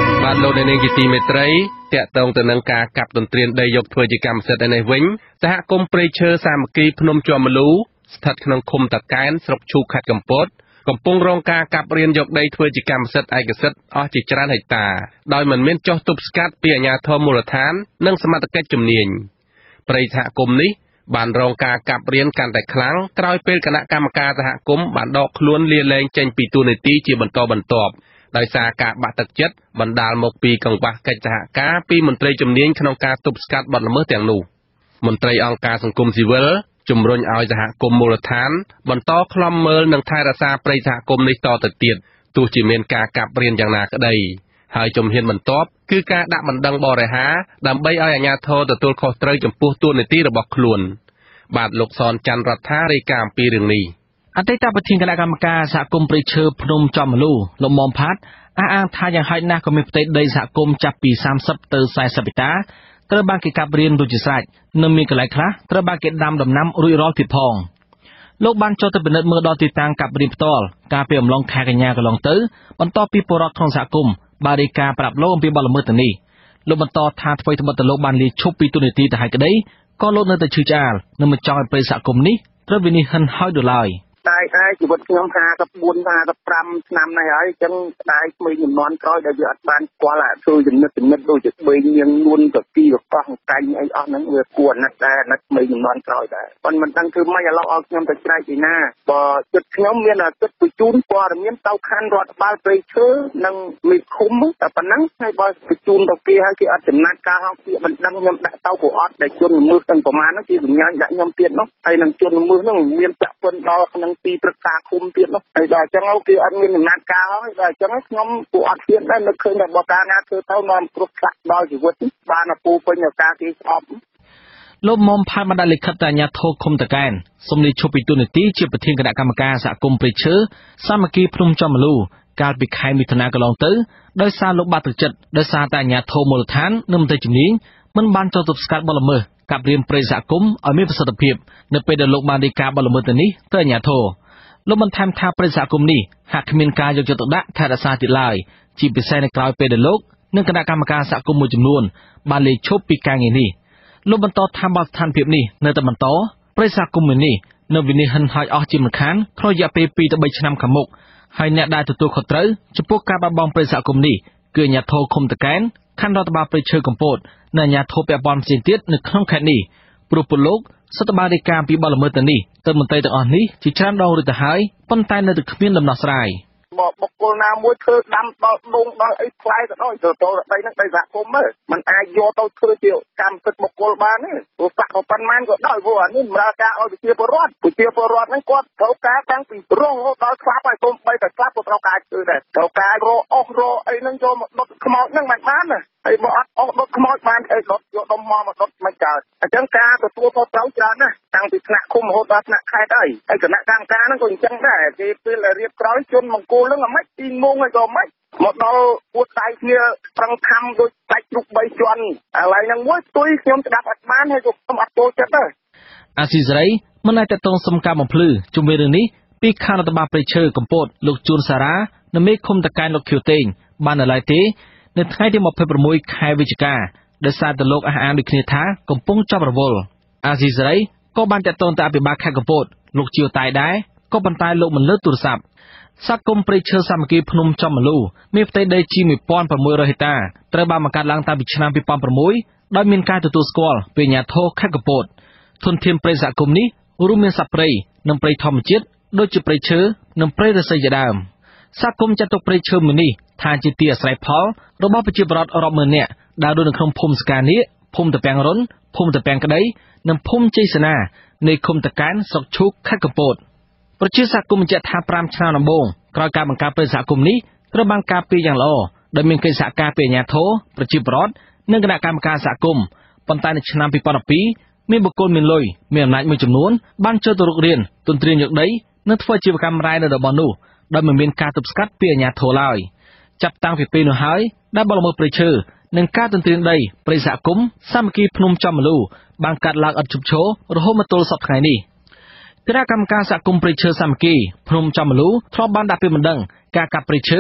លោកអ្នកនាងជាទីមេត្រីតាក់ទងទៅនឹងការកាប់ទន្ទ្រានដីយកធ្វើជាកម្មសិទ្ធិឯនេះវិញសហគមន៍ព្រៃឈើសាមគ្គីភ្នំជាប់មលូស្ថិតក្នុងឃុំតាកែនស្រុកឈូកខេត្តកំពតកំពុងរងការកាប់រានយកដីធ្វើជាកម្មសិទ្ធិឯកសិទ្ធិអស់ជាច្រើនហិកតាដោយមិនមានចុះទប់ស្កាត់ពីអាជ្ញាធរមូលដ្ឋាននិងសមត្ថកិច្ចជំនាញព្រៃសហគមន៍នេះបានរងការកាប់រានកាន់តែខ្លាំងក្រោយពេលគណៈកម្មការសហគមន៍បានដកខ្លួនលាលែងចេញពីតួនាទីជាបន្តបន្ទាប់ដោយសារការបាក់ទឹកចិត្តបណ្ដាលមកពីកង្វះកិច្ចសហការពីមន្ត្រីជំនាញក្នុងការទប់ស្កាត់បទល្មើសទាំងនោះមន្ត្រីអង្គការសង្គមស៊ីវិលជំរុញឲ្យសហគមន៍មូលដ្ឋានបន្តខ្លំមើលនិងថែរក្សាព្រៃសហគមន៍នេះតទៅទៀតទោះជាមានការកាប់រានយ៉ាងណាក្តីហើយជំហានបន្ទាប់គឺការដាក់បណ្ដឹងបរិហារដើម្បីឲ្យអាជ្ញាធរទទួលខុសត្រូវចំពោះតួនាទីរបស់ខ្លួនបាទលោកសនច័ន្ទរដ្ឋារាយការណ៍អំពីរឿងនេះអតីតប្រធានគណៈកម្មការសហគមន៍ព្រៃឈើភ្នំចំមលូលោកមុំផាតអះអាងថាយ៉ាងហោចណាស់ក៏មានផ្ទៃដីសហគមន៍ចាប់ពីសាមសិបទៅសែសិបហិកតាត្រូវបានគេកាប់រានរួចជាស្រេចនិងមានកន្លែងខ្លះត្រូវបានគេដាំដំណាំរួចរាល់ទៀតផងលោកបានចុះទៅពិនិត្យមើលដល់ទីតាំងកាប់រានផ្ទាល់កាលពីអំឡុងខែកញ្ញាកន្លងទៅបន្ទាប់ពីពលរដ្ឋក្នុងសហគមន៍បានរាយការណ៍ប្រាប់លោកអំពីបទល្មើសទាំងនេះលោកបន្តថាអ្វីត្បិតតែលោកបានលាឈប់ពីតួនាទីទៅហើយក្តីក៏លោកនៅតែឈឺឆ្អាលនិងមិនចង់ឲ្យព្រៃសហគមន៍នេះត្រូវវិនិច្ឆ័យហិនហោចដល់ឡើយតែឯជីវិតខ្ញុំហាសិបបួនហាសិបប្រាំឆ្នាំនេះហើយអញ្ចឹងតែក្មេងជំនាន់ក្រោយដែលវាអត់បានស្គាល់អាធ្វើចំណិតចំណិតដូចជាក្មេងញៀងនួនទៅទីកកោះកាញ់អីអស់ហ្នឹងវាគួរណាស់ដែរណាស់ក្មេងជំនាន់ក្រោយដែរប៉ុន្តែមិនដឹងធ្វើម៉េចឥឡូវឲ្យខ្ញុំទៅច្រែកពីណាបើចិត្តខ្ញុំមានអាចិត្តបញ្ជូនព័ត៌មានទៅខណ្ឌរដ្ឋបាលព្រៃឈើនិងមេឃុំតែប៉ុណ្ណឹងហើយបើបញ្ជូនទៅគេហើយគេអត់ចំណាត់ការហោពាក្យមិនដឹងខ្ញុំដាក់ទៅព្រោះអត់ដែលជនល្មើសទាំងប្រមាណហ្នឹងគេវិញ្ញាណដាក់ខ្ញុំទៀតនោះហើយនឹងជនល្មើសហ្នឹងមានចាក់ពន្ធដល់ក្នុងទីព្រឹក្សាឃុំទៀតនោះហើយដល់អញ្ចឹងគេអត់មានដំណាក់កាលហើយដល់អញ្ចឹងខ្ញុំពួកអត់ហ៊ានដែរនឹកឃើញតែបើការណាធ្វើទៅនាំគ្រោះថ្នាក់ដល់ជីវិតបានអពូពេញឱកាសគេស្អប់លោកមុំផាតបានដាក់លិខិតទៅអាជ្ញាធរឃុំតាកែនសូមលាឈប់ពីតួនាទីជាប្រធានគណៈកម្មការសហគមន៍ព្រៃឈើសាមគ្គីភ្នំចំមលូកាលពីខែមិថុនាកន្លងទៅដោយសារលោកបាក់ទឹកចិត្តដោយសារតែអាជ្ញាធរមូលដ្ឋាននិងមន្ត្រីជំនាញមិនបានចុះទប់ស្កាត់បទល្មើសកាប់រានព្រៃសហគមន៍ឲ្យមានប្រសិទ្ធភាពនៅពេលដែលលោកបានរាយការណ៍បទល្មើសទៅនេះទៅអាជ្ញាធរលោកបានថែមថាព្រៃសហគមន៍នេះហាក់គ្មានការយកចិត្តទុកដាក់ថែរក្សាទៀតឡើយជាពិសេសនៅក្រៅពេលដែលលោកនិងគណៈកម្មការសហគមន៍មួយចំនួនបានលេឈប់ពីការងារនេះលោកបន្តថាបើស្ថានភាពនេះនៅតែបន្តព្រៃសហគមន៍មួយនេះនៅវិនិច្ឆ័យហិនហោចអស់ជាមិនខានក្នុងរយៈពេលពីរទៅបីឆ្នាំខាងមុខហើយអ្នកដែលទទួលខុសត្រូវចំពោះការបាត់បង់ព្រៃសហគមន៍នេះគឺអាជ្ញាធរឃុំតាកែនខណ្ឌរដ្ឋបាលព្រៃឈើកំពតនិងអាជ្ញាធរពាក់ព័ន្ធផ្សេងទៀតនៅក្នុងខេត្តនេះព្រោះពលលោកសិទ្ធិបានរាយការណ៍ពីបទល្មើសទាំងនេះទៅមន្ត្រីទាំងអស់នេះជាច្រើនដងរួចទៅហើយប៉ុន្តែនៅតែគ្មានដំណោះស្រាយបើបុគ្គលណាមួយធ្វើដាំដល់ដងដល់អីផ្លែទៅដល់ទៅទៅដីហ្នឹងដីសហគមន៍មើលมันអាចយកទៅធ្វើជាកម្មសិទ្ធិបុគ្គលបានទេព្រោះសាក់ប៉ុន្មានក៏ដោយព្រោះអានេះបម្រើការឲ្យប្រជាពលរដ្ឋប្រជាពលរដ្ឋហ្នឹងគាត់ត្រូវការតាំងពីរងដល់ស្លាប់ហើយសូម្បីតែស្លាប់ក៏ត្រូវការធ្វើដែរត្រូវការរកអស់រកអីហ្នឹងចូលមកដុតខ្មោចហ្នឹងមិនបានណាហើយបើអត់អស់ដុតខ្មោចបានអីដុតយកដុំមកមកដុតមិនកើតអញ្ចឹងការទទួលខុសត្រូវច្រើនណាស់តាំងពីថ្នាក់ឃុំរហូតដល់ថ្នាក់ខេត្តហើយហើយគណៈកម្មការហ្នឹងក៏អញ្ចឹងដែរគេពេលរៀបក្រោយជនមង្គលហ្នឹងអាម៉េចទីងងហើយក៏មិនមកដល់ពួតដៃគ្នាប្រឹងខំដូចដាច់គ្រប់បីជាន់ឥឡូវហ្នឹងមួយស្ទុយខ្ញុំស្ដាប់អត់បានហើយខ្ញុំអត់ចូលចិត្តទេអាស៊ីសេរីមិនអាចតតងសុំការបំភ្លឺជុំវិញរឿងនេះពីខាងរដ្ឋបាលព្រៃឈើកំពតលោកជួនសារ៉ានិងមេឃុំតកែនលោកខៀវតេងបាននៅឡើយទេនៅថ្ងៃទីម្ភៃប្រាំមួយខែវិច្ឆិកាដោយសារតែលោកអះអាងដូចគ្នាថាកំពុងចាប់រវល់អាស៊ីសេរីក៏បានតតងទៅអភិបាលខេត្តកំពតលោកជាវតៃដែរក៏ប៉ុន្តែលោកមិនលើកទូរស័ព្ទសហគមន៍ព្រៃឈើសាមគ្គីភ្នំចំមលូមានផ្ទៃដីជាងmột nghìn sáu trămហិកតាត្រូវបានបង្កើតឡើងតាំងពីឆ្នាំពីរពាន់ប្រាំមួយដោយមានការទទួលស្គាល់ពីអាជ្ញាធរខេត្តកំពតធនធានព្រៃសហគមន៍នេះរួមមានសត្វព្រៃនិងព្រៃធម្មជាតិដូចជាព្រៃឈើនិងព្រៃឫស្សីជាដើមសហគមន៍ចាត់ទុកព្រៃឈើមួយនេះថាជាទីអាស្រ័យផលរបស់ប្រជាពលរដ្ឋរាប់ម៉ឺននាក់ដែលរស់នៅក្នុងភូមិស្កានីភូមិតាពាំងរុនភូមិតាពាំងក្តីនិងភូមិជ័យសេនានៃឃុំតាកែនស្រុកឈូកខេត្តកំពតប្រជាសហគមន៍បញ្ជាក់ថាប្រាំឆ្នាំដំបូងក្រោយការបង្កើតព្រៃសហគមន៍នេះត្រូវបានការពារយ៉ាងល្អដោយមានកិច្ចសហការពីអាជ្ញាធរប្រជាពលរដ្ឋនិងគណៈកម្មការសហគមន៍ប៉ុន្តែនៅឆ្នាំពីរពាន់ពីរមានបុគ្គលមានលុយមានអំណាចមួយចំនួនបានចូលទៅរុករានទន្ទ្រានយកដីនិងធ្វើអាជីវកម្មរ៉ែនៅតំបន់នោះដោយមិនមានការទប់ស្កាត់ពីអាជ្ញាធរឡើយចាប់តាំងពីពេលនោះហើយដែលបទល្មើសព្រៃឈើនិងការទន្ទ្រានដីព្រៃសហគមន៍សាមគ្គីភ្នំចំមលូបានកាត់ឡើងឥតឈប់ឈររហូតមកទល់សប្តាហ៍ថ្ងៃនេះគណៈកម្មការសហគមន៍ព្រៃឈើសាមគ្គីភ្នំចំមលូធ្លាប់បានដាក់ពាក្យបណ្ដឹងការកាប់ព្រៃឈើ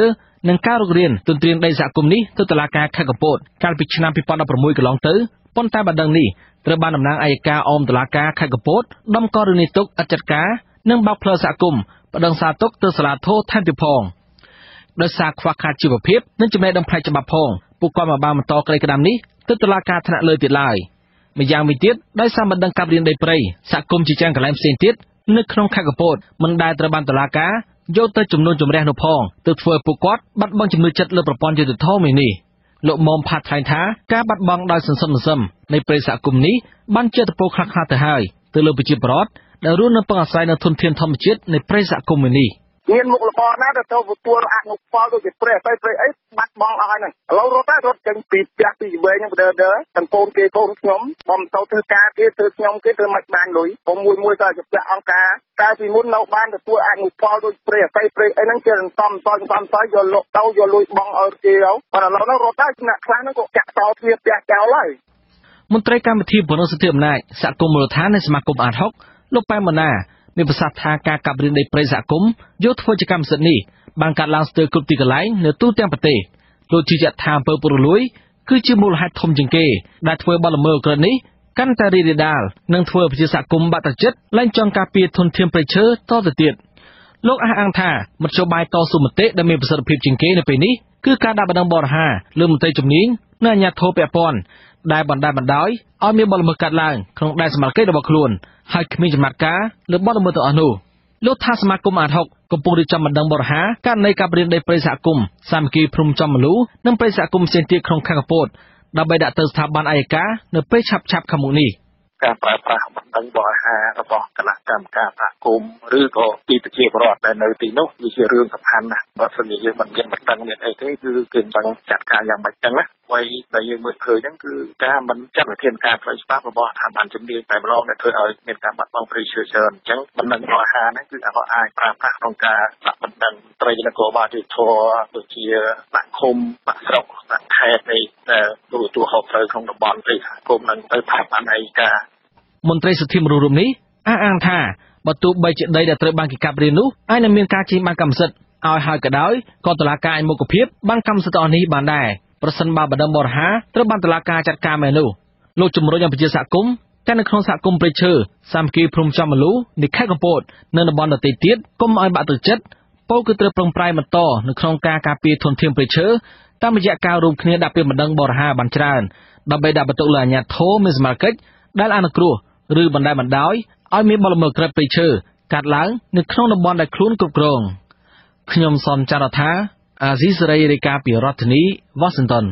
នឹងការរករៀនទន្ទ្រានដីសហគមន៍នេះទៅតុលាការខេត្តកំពតកាលពីឆ្នាំពីរពាន់ដប់ប្រាំមួយកន្លងទៅប៉ុន្តែបណ្ដឹងនេះត្រូវបានតំណាងអัยការអមតុលាការខេត្តកំពតដំកល់រឿងនេះទុកឥតចាត់ការនិងបោកផ្លូវសហគមន៍បណ្ដឹងសារទុកទៅសាលាធរថែមទៀតផងដោយសារខ្វះខាតជីវភាពនិងចំណេះដឹងផ្នែកច្បាប់ផងពួកគាត់មកបានបន្តក្តីក្តាមនេះទៅតុលាការថ្នាក់លើទៀតឡើយម្យ៉ាងវិញទៀតដោយសារបណ្ដឹងកាប់រៀនដីព្រៃសហគមន៍ជាច្រើនកន្លែងផ្សេងទៀតនៅក្នុងខេត្តកំពតមិនដែលត្រូវបានតុលាការយកទៅចំនួនជំរះនោះផងទើបធ្វើឲ្យពួកគាត់បាត់បង់ជំនឿចិត្តលើប្រព័ន្ធយុត្តិធម៌មួយនេះលោកមុំផាត់ថ្លែងថាការបាត់បង់ដោយសន្សំសន្សំនៃព្រៃសហគមន៍នេះបានជាទៅពោខ្លះៗទៅហើយទៅលើប្រជាពលរដ្ឋដែលរស់នៅពឹងអាស្រ័យនៅធនធានធម្មជាតិនៃព្រៃសហគមន៍មួយនេះមានមុខរបរណាដែលទៅទទួលអនុផលដូចជាព្រៃទៅព្រៃអីបាត់បង់អស់ហើយហ្នឹងឥឡូវរត់តែរត់ចេញពីផ្ទះពីវែងហ្នឹងទៅទៅទាំងកូនគេកូនខ្ញុំបំទៅធ្វើការគេធ្វើខ្ញុំគេធ្វើមិនបានលុយผมមួយមួយទៅជាអង្គការតែពីមុននៅបានទទួលអនុផលដូចព្រៃទៅព្រៃអីហ្នឹងជាសំសំសំសំទៅយកលក់ទៅយកលុយបងឲ្យគេទៅប៉ុន្តែឥឡូវហ្នឹងរត់តែអ្នកខ្លះហ្នឹងក៏ចាក់តោទ្វារផ្ទះចោលហើយមន្ត្រីកម្មវិធីពង្រឹងសិទ្ធិអំណាចសហគមន៍មូលដ្ឋាននៃសមាគមអាតហុកលោកប៉ែមម៉ាណាមានប្រសាសន៍ថាការកាប់រៀនដីព្រៃសហគមន៍យកធ្វើជាកម្មសិទ្ធិនេះបានកាត់ឡើងស្ទើរគ្រប់ទីកន្លែងនៅទូទាំងប្រទេសលោកជឿជាក់ថាអំពើពុករលួយគឺជាមូលហេតុធំជាងគេដែលធ្វើបទល្មើសក្រិតនេះកាន់តែរីករាលដាលនិងធ្វើឲ្យប្រជាសហគមន៍បាក់ទឹកចិត្តលែងចង់ការពារធនធានព្រៃឈើតទៅទៀតលោកអះអាងថាមធ្យោបាយតស៊ូមតិដែលមានប្រសិទ្ធភាពជាងគេនៅពេលនេះគឺការដាក់បណ្ដឹងបរិហារលើមន្ត្រីជំនាញនិងអាជ្ញាធរពាក់ព័ន្ធដែលបណ្ដាលបណ្ដោយឲ្យមានបទល្មើសកាត់ឡើងក្នុងដែនសមត្ថកិច្ចរបស់ខ្លួនហើយគ្មានចំណាត់ការលើបទល្មើសទាំងអស់នោះលោកថាសមាគមអាតហុកកំពុងរៀបចំបណ្ដឹងបរិហារករណីកាប់រៀនដីព្រៃសហគមន៍សាមគ្គីព្រំចំមលូនិងព្រៃសហគមន៍ផ្សេងទៀតក្នុងខេត្តកំពតដើម្បីដាក់ទៅស្ថាប័នអัยការនៅពេលឆាប់ៗខាងមុខនេះការប្រើប្រាស់បណ្ដឹងបរិហាររបស់គណៈកម្មការសហគមន៍ឬក៏ទីប្រជាពលរដ្ឋដែលនៅទីនោះវាជារឿងសំខាន់ណាស់បើសិនជាយើងមិនមានបណ្ដឹងមានអីទេគឺគេមិនដឹងចាត់ការយ៉ាងម៉េចចឹងណាអ្វីដែលយើងមើលឃើញហ្នឹងគឺការមិនចាត់វិធានការផ្លូវច្បាប់របស់ស្ថាប័នជំនាញតែម្ដងដែលធ្វើឲ្យមានការបាត់បង់ព្រៃឈើច្រើនអញ្ចឹងបណ្ដឹងបរិហារហ្នឹងគឺអាចប្រើប្រាស់ក្នុងការដាក់បណ្ដឹងត្រីនគរបាលទីធរដូចជាដាក់ឃុំដាក់ស្រុកដាក់ខេត្តអីដែលទទួលខុសត្រូវក្នុងតំបន់ព្រៃសហគមន៍ហ្នឹងទៅស្ថាប័នអัยការមន្ត្រីសិទ្ធិមនុស្សរូបនេះអះអាងថាបើទោះបីជាដីដែលត្រូវបានគេកាប់រៀននោះអាចនឹងមានការចេញបានកម្មសិទ្ធិឲ្យហើយក៏ដោយក៏តុលាការឯមុខភាពបានកម្មសិទ្ធិអស់នេះបានដែរប្រសិនបើបណ្ដឹងបរិហារត្រូវបានតុលាការចាត់ការមែននោះលោកជំរុញឲ្យប្រជាសហគមន៍តែនៅក្នុងសហគមន៍ព្រៃឈើសាមគ្គីព្រំចំមលូនៃខេត្តកំពតនៅតំបន់ដទៃទៀតកុំឲ្យបាក់ទឹកចិត្តពលគឺត្រូវប្រឹងប្រែងបន្តនៅក្នុងការការពារធនធានព្រៃឈើតាមរយៈការរួមគ្នាដាក់ពាក្យបណ្ដឹងបរិហារបានច្រើនដើម្បីដាក់បន្ទុកលើអាជ្ញាធរមានសមត្ថកិច្ចដែលអនុគ្រោះឬបណ្តែបណ្ដោយឲ្យមានបលល្មើសក្រិតព្រៃឈើកាត់ឡើងនៅក្នុងតំបន់ដែលខ្លួនគ្រប់គ្រងខ្ញុំសនចាររថាអាស៊ីសេរីរាយការណ៍ពីរដ្ឋធានី Washington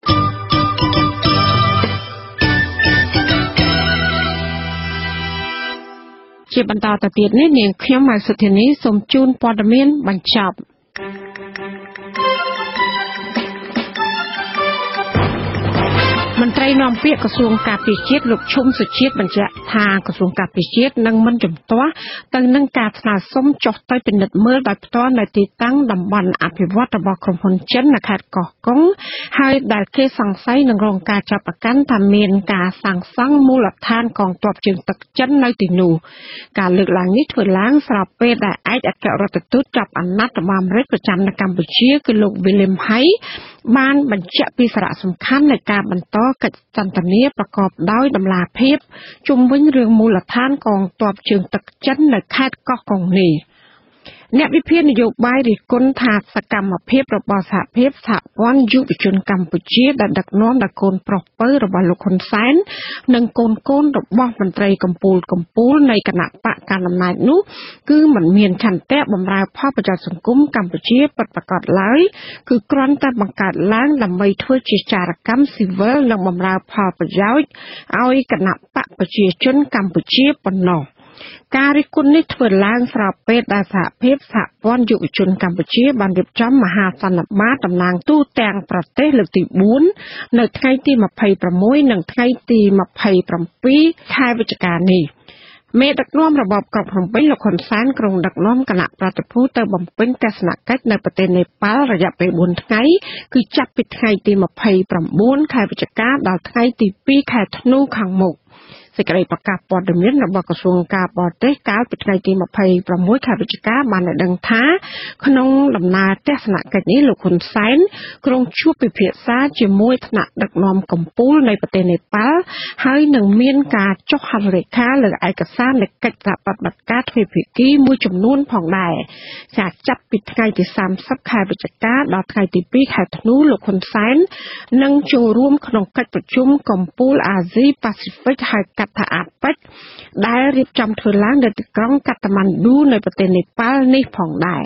ជាបន្តទៅទៀតនេះនាងខ្ញុំម៉ៅសុធានីសូមជូនព័ត៌មានបញ្ចប់មន្ត្រីនាំពាក្យក្រសួងការពារជាតិលោកឈុំសុជាតិបញ្ជាក់ថាក្រសួងការពារជាតិនឹងមិនជំទាស់ទៅនឹងការស្នើសុំចុះទៅពិនិត្យមើលដោយផ្ទាល់នៅទីតាំងតំបន់អភិវឌ្ឍរបស់ក្រុមហ៊ុនចិននៅខេត្តកោះកុងហើយដែលគេសង្ស័យនឹងរងការចាប់ប្រកាន់ថាមានការសាងសង់មូលដ្ឋានកងទ័ពជើងទឹកចិននៅទីនោះការលើកឡើងនេះធ្វើឡើងស្របពេលដែលឯកអគ្គរដ្ឋទូតចាប់អាណត្តិរបស់អាមេរិកប្រចាំនៅកម្ពុជាគឺលោក William Hay បានបញ្ជាក់ពីសារៈសំខាន់នៃការបន្តកិច្ចសន្ទនាប្រកបដោយតម្លាភាពជុំវិញរឿងមូលដ្ឋានកងទ័ពជើងទឹកចិននៅខេត្តកោះកុងនេះអ្នកវិភាគនយោបាយរិះគន់ថាសកម្មភាពរបស់សហភាពសហព័ន្ធយុវជនកម្ពុជាដែលដឹកនាំដោយកូនប្រុសពៅរបស់លោកហ៊ុនសែននិងកូនកូនរបស់មន្ត្រីកម្ពុជាកម្ពុជានៃគណៈបកកណ្ដាលអំណាចនោះគឺមិនមានឆន្ទៈបម្រើផលប្រយោជន៍សង្គមកម្ពុជាពិតប្រាកដឡើយគឺគ្រាន់តែបង្កើតឡើងដើម្បីធ្វើជាចារកម្មស៊ីវិលនិងបម្រើផលប្រយោជន៍ឲ្យគណៈបកប្រជាជនកម្ពុជាប៉ុណ្ណោះការរិះគន់នេះធ្វើឡើងស្របពេលដែលសហភាពសហព័ន្ធយុវជនកម្ពុជាបានរៀបចំមហាសន្និបាតតំណាងទូទាំងប្រទេសលើកទីបួននៅថ្ងៃទីម្ភៃប្រាំមួយនិងថ្ងៃទីម្ភៃប្រាំពីរខែវិច្ឆិកានេះមេដឹកនាំរបបក្រុងភ្នំពេញលោកហ៊ុនសែនក្រុងដឹកនាំគណៈប្រតិភូទៅបំពេញទស្សនកិច្ចនៅប្រទេសនេប៉ាល់រយៈពេលបួនថ្ងៃគឺចាប់ពីថ្ងៃទីម្ភៃប្រាំបួនខែវិច្ឆិកាដល់ថ្ងៃទីពីរខែធ្នូខាងមុខសេចក្តីប្រកាសព័ត៌មានរបស់ក្រសួងការបរទេសកាលពីថ្ងៃទីยี่สิบหกខែវិច្ឆិកាបានឲ្យដឹងថាក្នុងដំណើរទស្សនកិច្ចនេះលោកហ៊ុនសែនក្រុងជួបពិភាក្សាជាមួយថ្នាក់ដឹកនាំកម្ពុជានៃប្រទេសនេប៉ាល់ហើយនឹងមានការចុះហត្ថលេខាលើឯកសារនៃកិច្ចសហប្រតិបត្តិការទ្វេភាគីមួយចំនួនផងដែរចាចាប់ពីថ្ងៃទីសាមសិបខែវិច្ឆិកាដល់ថ្ងៃទីពីរខែធ្នូលោកហ៊ុនសែននឹងចូលរួមក្នុងកិច្ចប្រជុំកម្ពុជាអាស៊ីប៉ាស៊ីហ្វិកហៅកាត់ថាអាប៉ិកដែលរៀបចំធ្វើឡើងនៅទីក្រុងកាត្មាន់ឌូនៅប្រទេសនេប៉ាល់នេះផងដែរ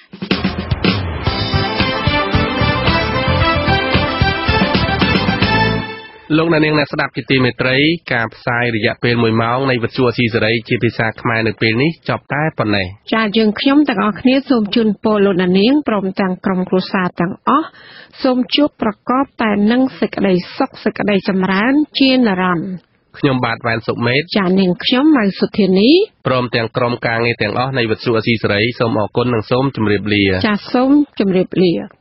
លោកអ្នកនាងអ្នកស្ដាប់ជាទីមេត្រីការផ្សាយរយៈពេលមួយម៉ោងនៃវិទ្យុអស៊ីសេរីជាភាសាខ្មែរនៅពេលនេះចប់តែប៉ុណ្ណេះចាយើងខ្ញុំទាំងអស់គ្នាសូមជូនពរលោកអ្នកនាងព្រមទាំងក្រុមគ្រួសារទាំងអស់សូមជួបប្រកបតែនឹងសេចក្តីសុខសេចក្តីចម្រើនជានិរន្តរ៍ខ្ញុំបាទវ៉ែនសុកមេតចានាងខ្ញុំម៉ៅសុធានីព្រមទាំងក្រុមការងារទាំងអស់នៃវិទ្យុអស៊ីសេរីសូមអរគុណនិងសូមជម្រាបលាចាសូមជម្រាបលា